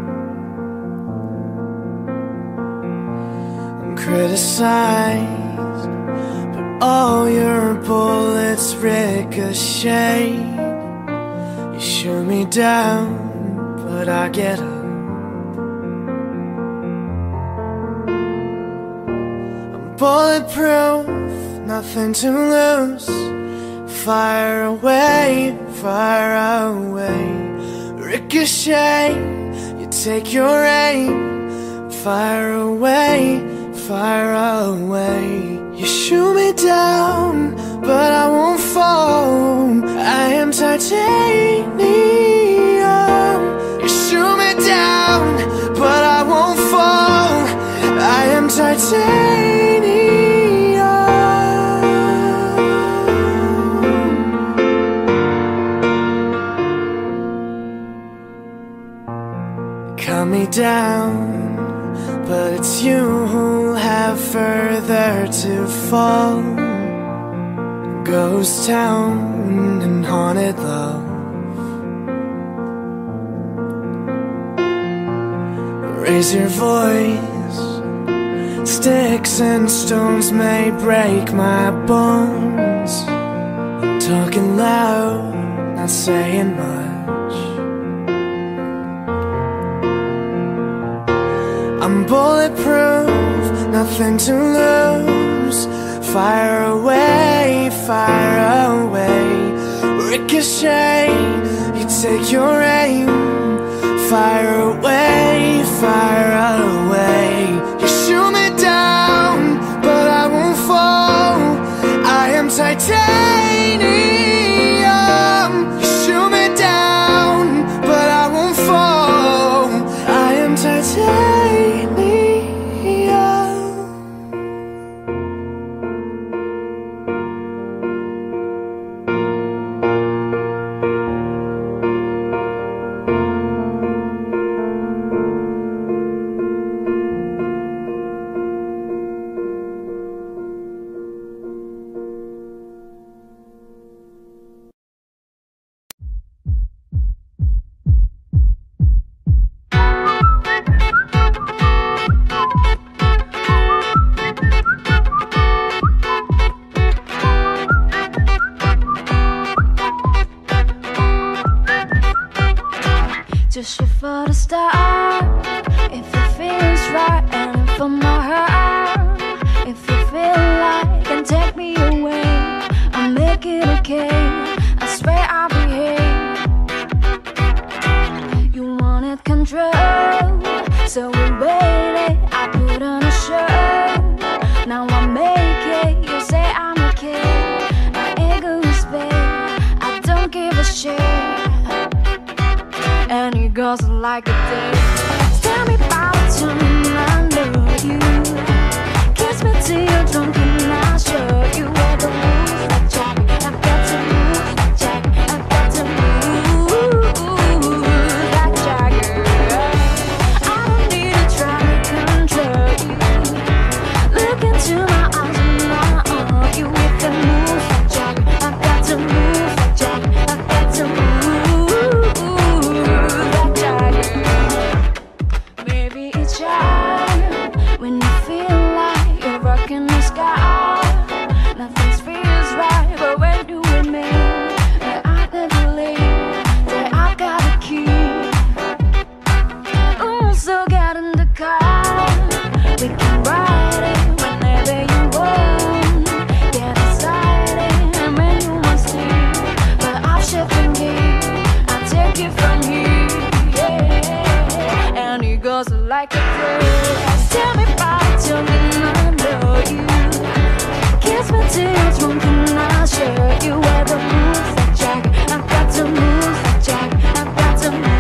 I'm criticized, but all your bullets ricochet. You shoot me down, but I get up. Bulletproof, nothing to lose. Fire away, fire away. Ricochet, you take your aim. Fire away, fire away. You shoot me down, but I won't fall. I am titanium. You shoot me down, but I won't fall. I am titanium. Cut me down, but it's you who have further to fall. Ghost town and haunted love. Raise your voice. Sticks and stones may break my bones. Talking loud, not saying much. I'm bulletproof, nothing to lose. Fire away, fire away. Ricochet, you take your aim. Fire away, fire away. You shoot me down, but I won't fall. I am titanium. You shoot me down, but I won't fall. I am titanium. Just shoot for the start, if it feels right, and from my heart, if you feel like can take me away, I'll make it okay. I swear I'll behave. You wanted control, so we waited. I put on a show, now I make it. You say I'm okay, my ego is big, I don't give a shit. And it goes like a day. Tell me about the time I know you. Kiss me till you're drunk and I'll show you where the moves like Jack. I've got to move like Jack. I've got to move like Jagger. I don't need to try to control you. Look into my eyes and I'll own you with the moves like Jack. I've got to move like Jack. I've got to move. Maybe it's shy when you feel like you're rocking the sky. Nothing feels right, but when you with me, that I never leave, that I got a key. Ooh, so get in the car, we can ride it whenever you want. Get excited when you want to sleep, but I'll shift from here, I'll take you from here, yeah. And it goes like a prayer. Tell me about it, tell me I know you. Kiss me till you're drunk and I'll show you where the moves like Jack. I've got to move like Jack. I've got to move.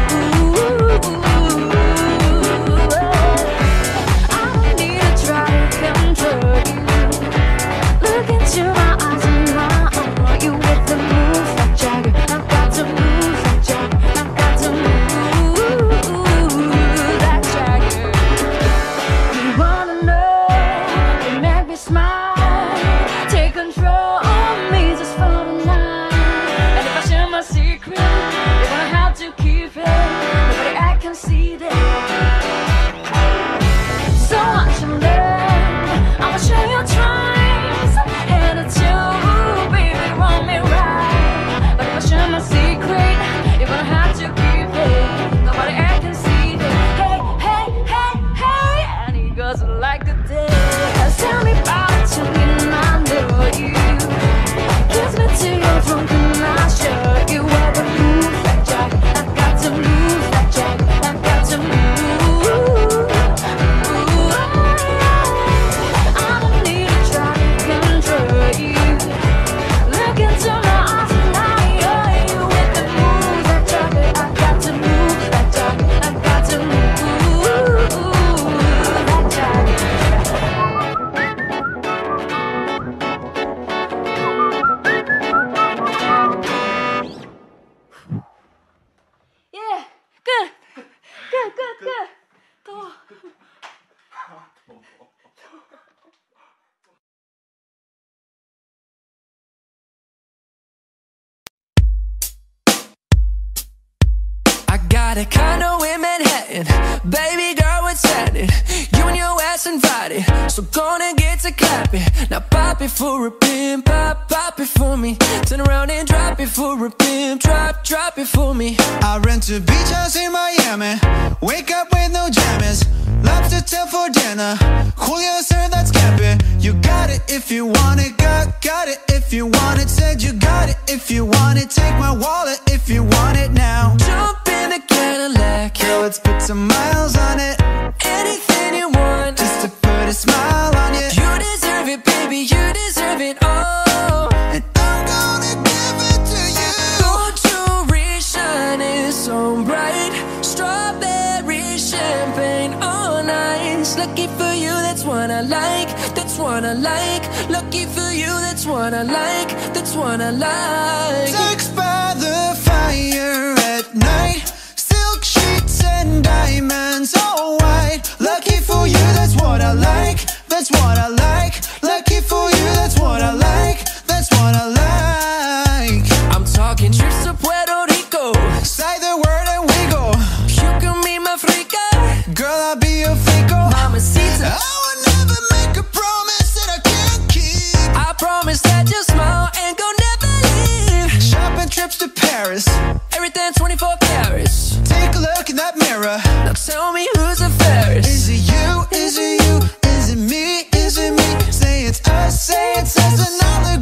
I don't need to try to control you. Look into my eyes and I own you with the moves like Jack. I've got to move like Jack. I've got to move. Smile, take control of me just for the night. And if I share my secret, you're gonna have to keep it. Nobody I can see that. So much to learn, I'ma show you twice. And it's you, baby, want me right. But if I share my secret, you're gonna have to keep it. Nobody I can see that. Hey, hey, hey, hey. And it goes like a day. Tell me about it, tell me I know you. Kiss me till you're drunk and I'll show you where the move like Jack. I've got to move like Jack. I've got to move. I don't need to try to control you. Look into my eyes and I owe you with the moves like Jack. I've got to move like Jack. I've got to move like Jack. Yeah, good, good, good, good. 더워. I got a condo in Manhattan, baby girl, what's happening? You and your ass invited, so gonna get to clapping. Now pop it for a pimp, pop, pop it for me. Turn around and drop it for a pimp, drop, drop it for me. I rent a beach house in Miami, wake up with no jammies. Love to tell for dinner. Julio said that's capping. You got it if you want it. Got, got it if you want it. Said you got it if you want it. Take my wallet if you want it now. Jump in the Cadillac. Girl, let's put some miles on it. Anything you want, just to put a smile on you. You deserve it, baby, you deserve it all. And I'm gonna give it to you. Gold jewelry shining so bright. Strawberry champagne all nice. Lucky for you, that's what I like. That's what I like. Lucky for you, that's what I like. That's what I like. Sex by the fire at night. Silk sheets and diamonds all white. Lucky for you, that's what I like. That's what I like. Lucky for you, that's what I like. That's what I like. I'm talking trips to Puerto Rico. Say the word and we go. You can be my freaka. Girl, I'll be your fico. Mamacita. I would never make a promise that I can't keep. I promise that your smile ain't gon' never leave. Shopping trips to Paris. Everything twenty-four carats. Take a look in that mirror. Now tell me who's the fairest. Is it you? Is it you? Is it me? Is it me? Say it's us, say it's us, and I'll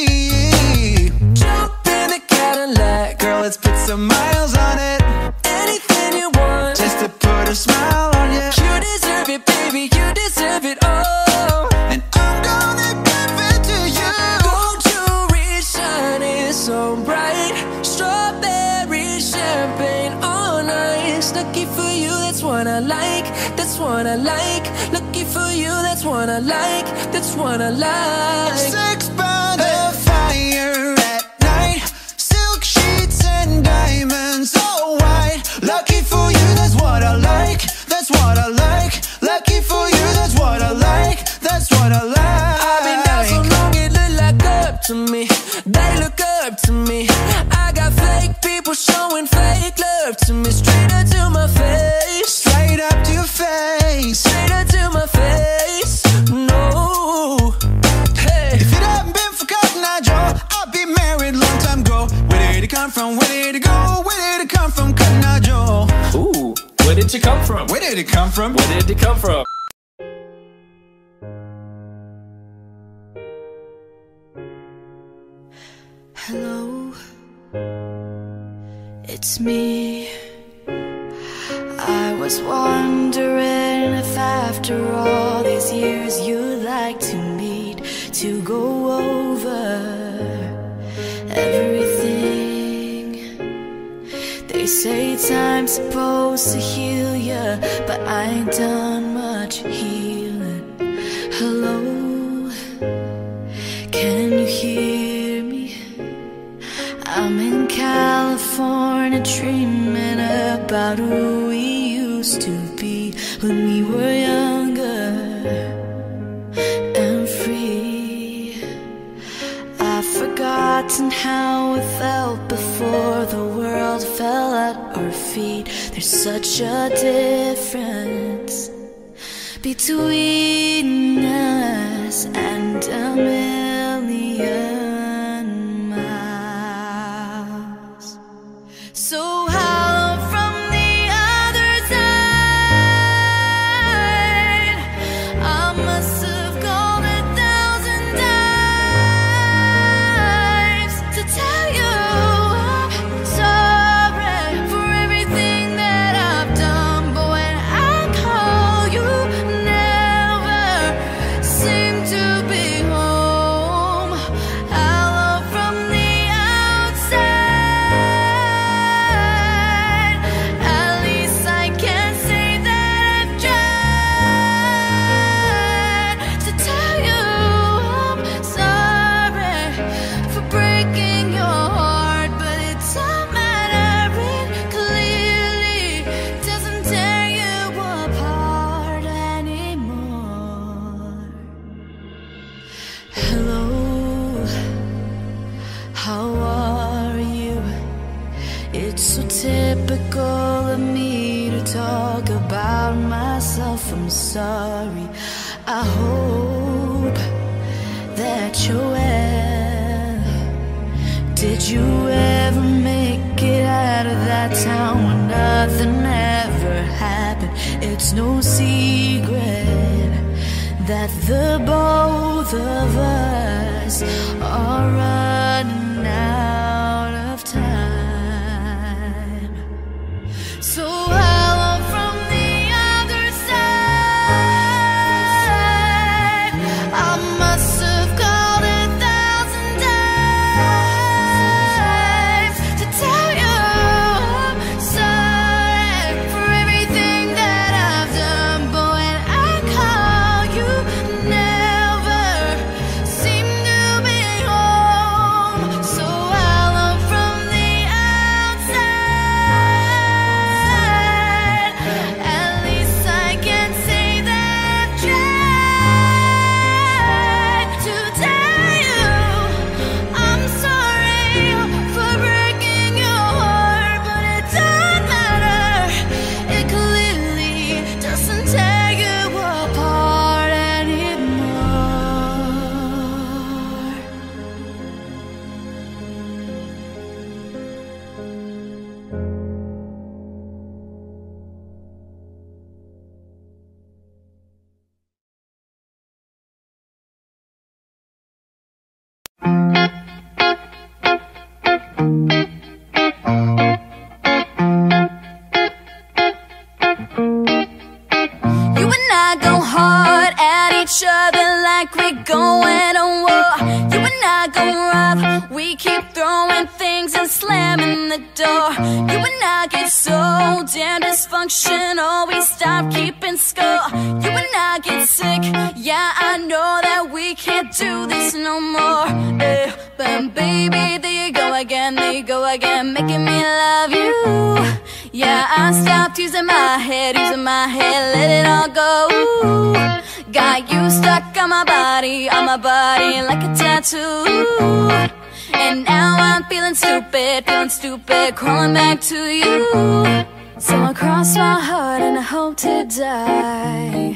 agree. Jump in the Cadillac. Girl, let's put some miles on it. Anything you want, just to put a smile on you. You deserve it, baby, you deserve it all. And I'm gonna give it to you. Gold jewelry shining so bright. Strawberry champagne all nice. Lucky for you, that's what I like. That's what I like. Lucky for you, that's what I like. That's what I like. Sex by the fire at night. Silk sheets and diamonds all white. Lucky for you, that's what I like. That's what I like. Lucky for you, that's what I like. That's what I like. I've been down so long, it look like up to me. They look up to me. I got fake people showing fake love to me. Straight up to my face. Straight up to your face. Straight up to my face. No. Hey. If it hadn't been for Cotton Eye Joe, I'd be married long time ago. Where did it come from? Where did it go? Where did it come from, Cotton Eye Joe? Ooh, where did you come from? Where did it come from? Where did it come from? Hello, it's me. I was wondering if after all these years you'd like to meet, to go over everything. They say time's supposed to heal ya, but I ain't done much healing. Hello, can you hear me? I'm in California dreaming about who we used to be when we were younger and free. I've forgotten how it felt before the world fell at our feet. There's such a difference between us and a million. So hello from the other side. I must have called a thousand times to tell you I'm sorry for everything that I've done. But when I call, you never seem to be home. Hello from the outside. Typical of me to talk about myself. I'm sorry. I hope that you're well. Did you ever make it out of that town where nothing ever happened it's no secret that the both of us are running out of time. So hello from the other side. I must have called a thousand times to tell you I'm sorry for everything that I've done. But when I call, you never seem to be home. So hello from the outside. At least I can say that I've tried to tell you I'm sorry for breaking your heart. But it doesn't matter, it clearly doesn't tear you apart anymore. You and I go hard at each other like we're going to war. You and I go rough, we keep throwing things and slamming the door. You and I get so damn dysfunctional, we stop keeping score. You and I get sick, yeah, I know that we can't do this no more. Eh, but baby, there you go again, there you go again, making me love you. Yeah, I stopped using my head, using my head, let it all go. Got you stuck on my body, on my body like a tattoo. And now I'm feeling stupid, feeling stupid, crawling back to you. So I cross my heart and I hope to die,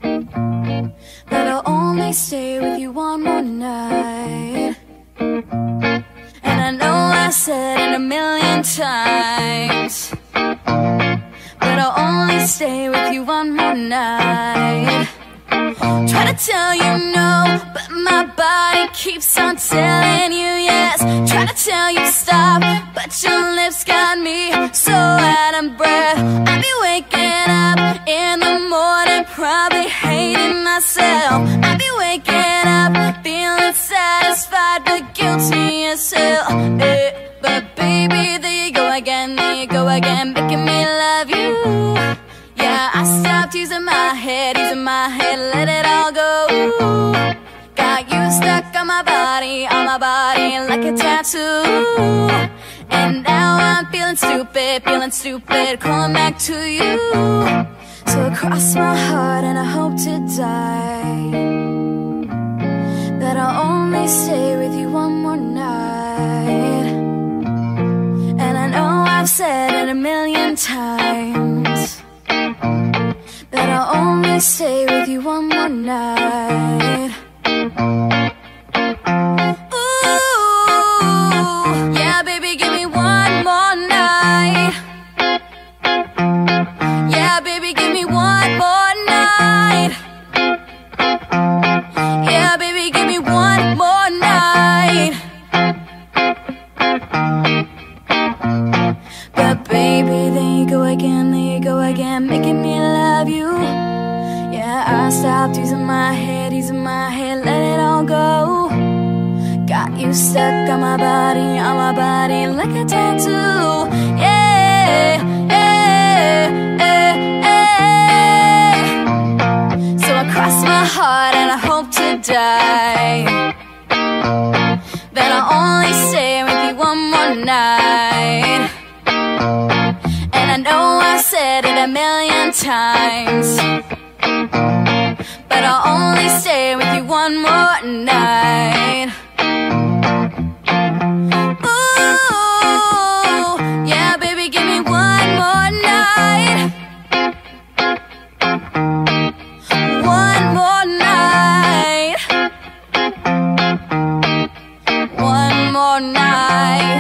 that I'll only stay with you one more night. And I know I said it a million times, but I'll only stay with you one more night. Try to tell you no, but my body keeps on telling you yes. Try to tell you stop, but your lips got me so out of breath. I'll be waking up in the morning, probably hating myself. I'll be waking up feeling satisfied but guilty as hell. Eh, but baby, there you go again, there you go again, making me love you. Yeah, I stopped using my head, using my head, let it all go. Got you stuck on my body, on my body like a tattoo. And now I'm feeling stupid, feeling stupid, crawling back to you. So I cross my heart and I hope to die, that I'll only stay with you one more night. And I know I've said it a million times, that I'll only stay with you one more night. Ooh, yeah, baby, give me one more night. Yeah, baby, give me one more night. Yeah, baby, give me one more night. But baby, there you go again, there you go again, making me love you. Yeah, I stopped using my head, using my head, let it all go. Got you stuck on my body, on my body like a tattoo. Yeah, yeah, yeah, yeah. So I cross my heart and I hope to die, that I'll only stay with you one more night. And I know I said it a million times, but I'll only stay with you one more night. Ooh, yeah, baby, give me one more night. One more night. One more night.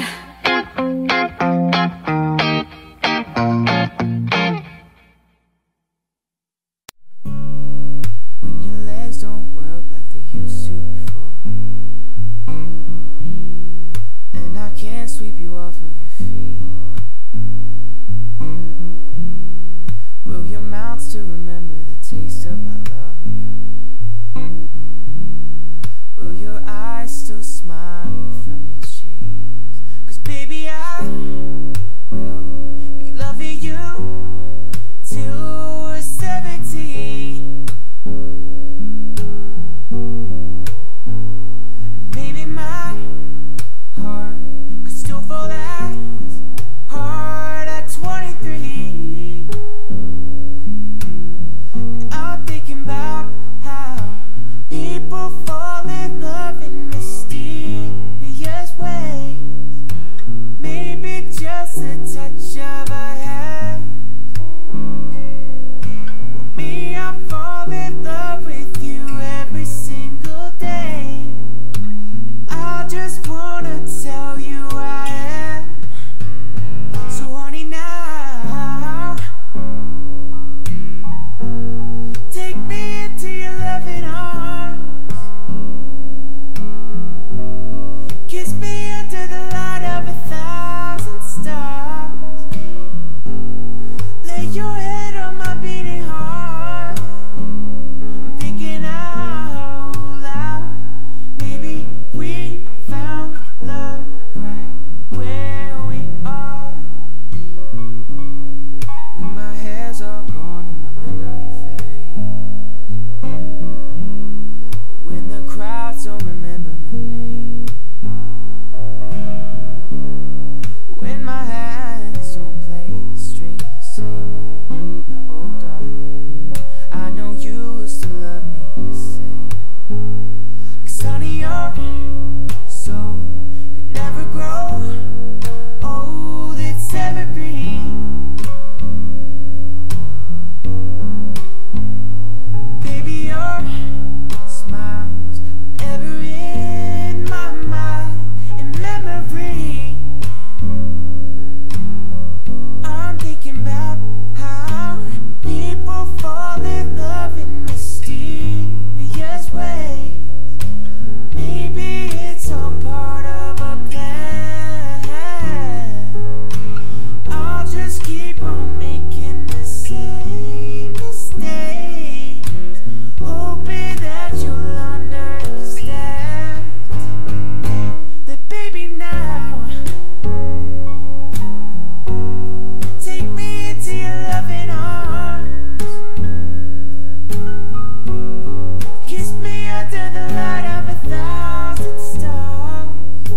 Will your mouth still remember the taste of my love? Will your eyes still smile from your cheeks? 'Cause baby, I will be loving you till we're seventy. And maybe my heart could still fall as hard at twenty-three. I'm thinking about how people fall in love in mysterious ways. Maybe just a touch of a hand. Well, me, I fall in love with you every single day. And I just wanna tell you I am. So honey, now take me into your loving arms. Kiss me under the light of a thousand stars. Lay your head on my beating heart. I'm thinking out loud. Maybe we found love right where we are. When my hair's all gone and my memory fades, when the crowds don't remember my name, when my hands don't play the strings the same way, oh darling, I know you will still love me the same. 'Cause honey, your soul could never grow old, it's evergreen. Baby, your smile's forever in my mind and memory. I'm thinking about how people fall in love in mysterious ways. Maybe it's all part of a plan. I'll just keep on making the same mistakes, hoping that you'll understand that, baby, now take me into your loving arms. Kiss me under the light of a thousand stars.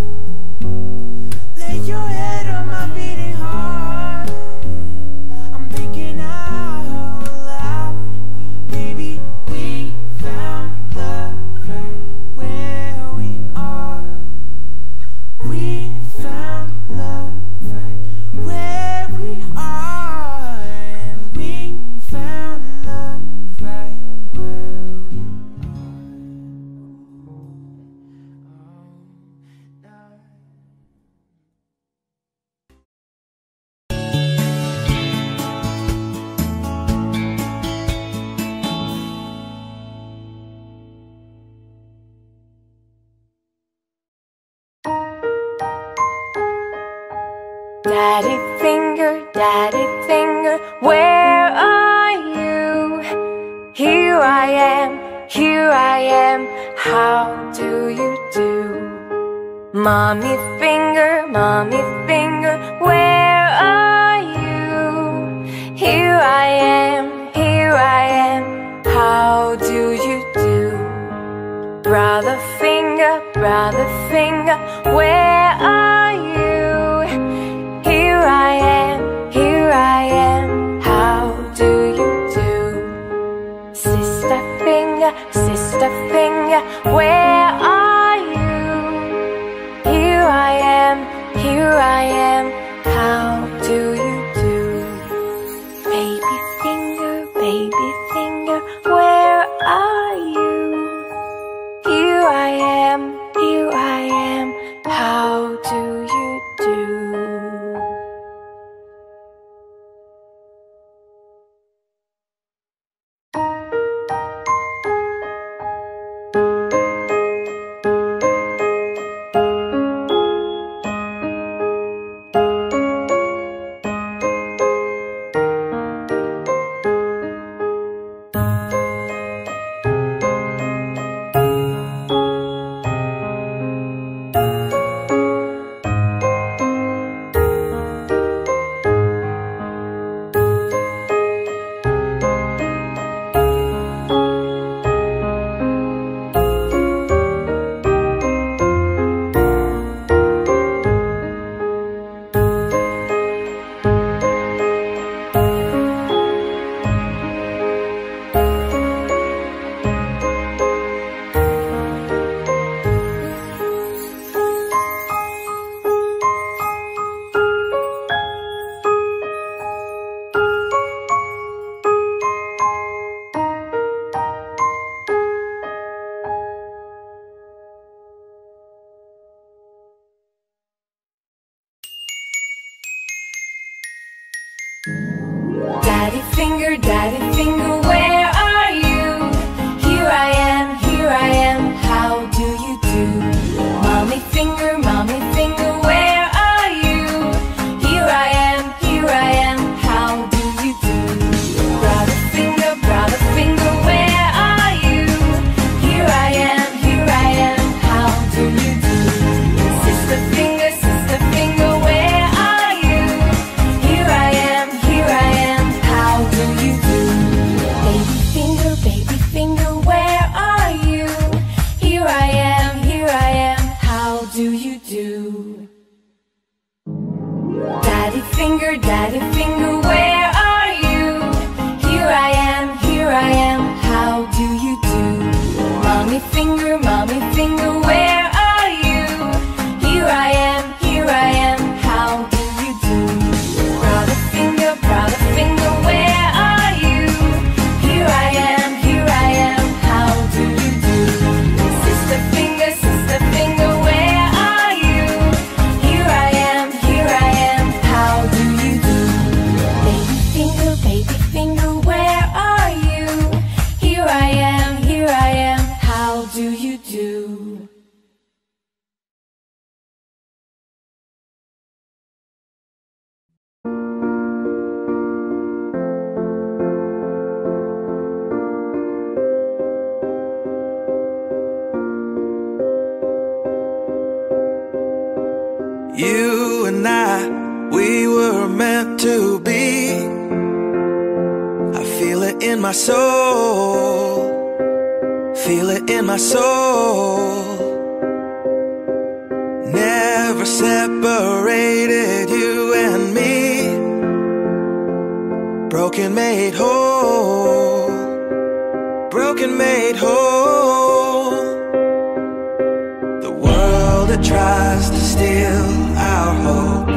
Lay your head on my beating heart. I'm thinking out loud. Maybe we found love right where we are. We found love right where we are. And we found love right where we are. Daddy finger, daddy finger, where are you? Here I am, here I am, how do you do? Mommy finger, mommy finger, where are you? Here I am, here I am, how do you do? Brother finger, brother finger, where are you? Here I am, here I am, how do you do? Sister finger, sister finger, where are you? Here I am, here I am, how do you do? Baby finger, baby finger, where are you? Here I am, here I am, how do you do? to be. I feel it in my soul, feel it in my soul. Never separated you and me. Broken made whole, broken made whole. The world that tries to steal our hope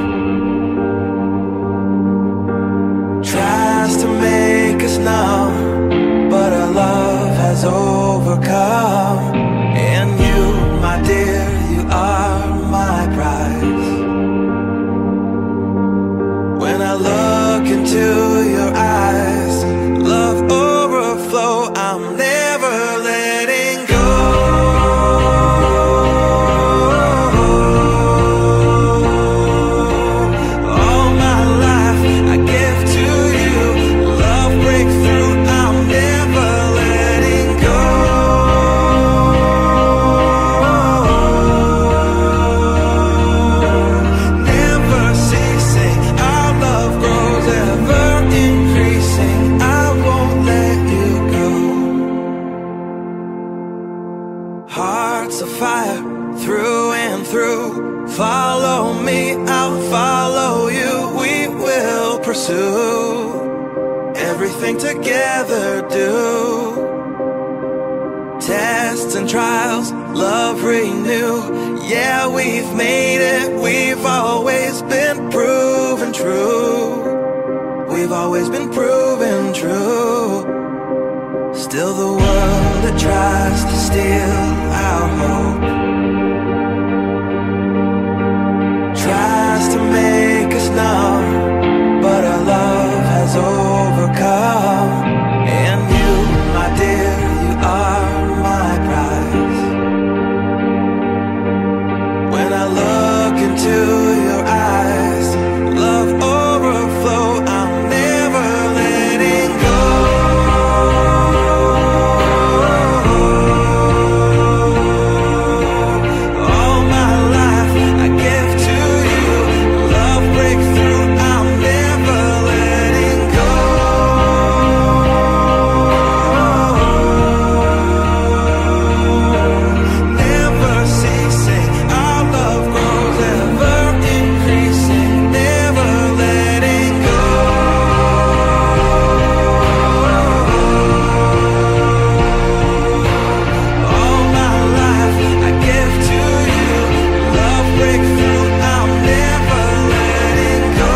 tries to make us numb, but our love has overcome. And you, my dear, you are my prize. When I look into your eyes, love overflow, I'm never letting go. All my life I give to you, love breakthrough, I'm never letting go. Never ceasing, our love grows ever increasing, I won't let you go. Hearts of fire through and through, follow me, I'll follow you. We will pursue everything together, do tests and trials, love renew. Yeah, we've made it, we've always been proven true. We've always been proven true. Still the world that tries to steal our hope tries to make us numb, but our love has overcome. And you, my dear, you are my prize. When I look into your eyes, love overflow, I'm never letting go. All my life I give to you, love breakthrough, I'm never letting go. Never ceasing, our love grows ever increasing, never letting go. All my life I give to you, love breakthrough, I'm never letting go.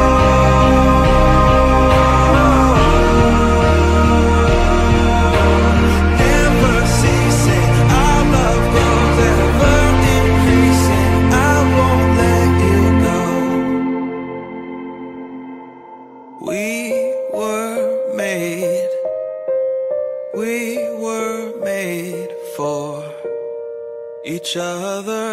Never ceasing, our love grows ever increasing, I won't let you go. We were made, we were made for each other.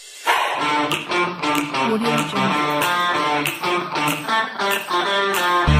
Audio Jungle.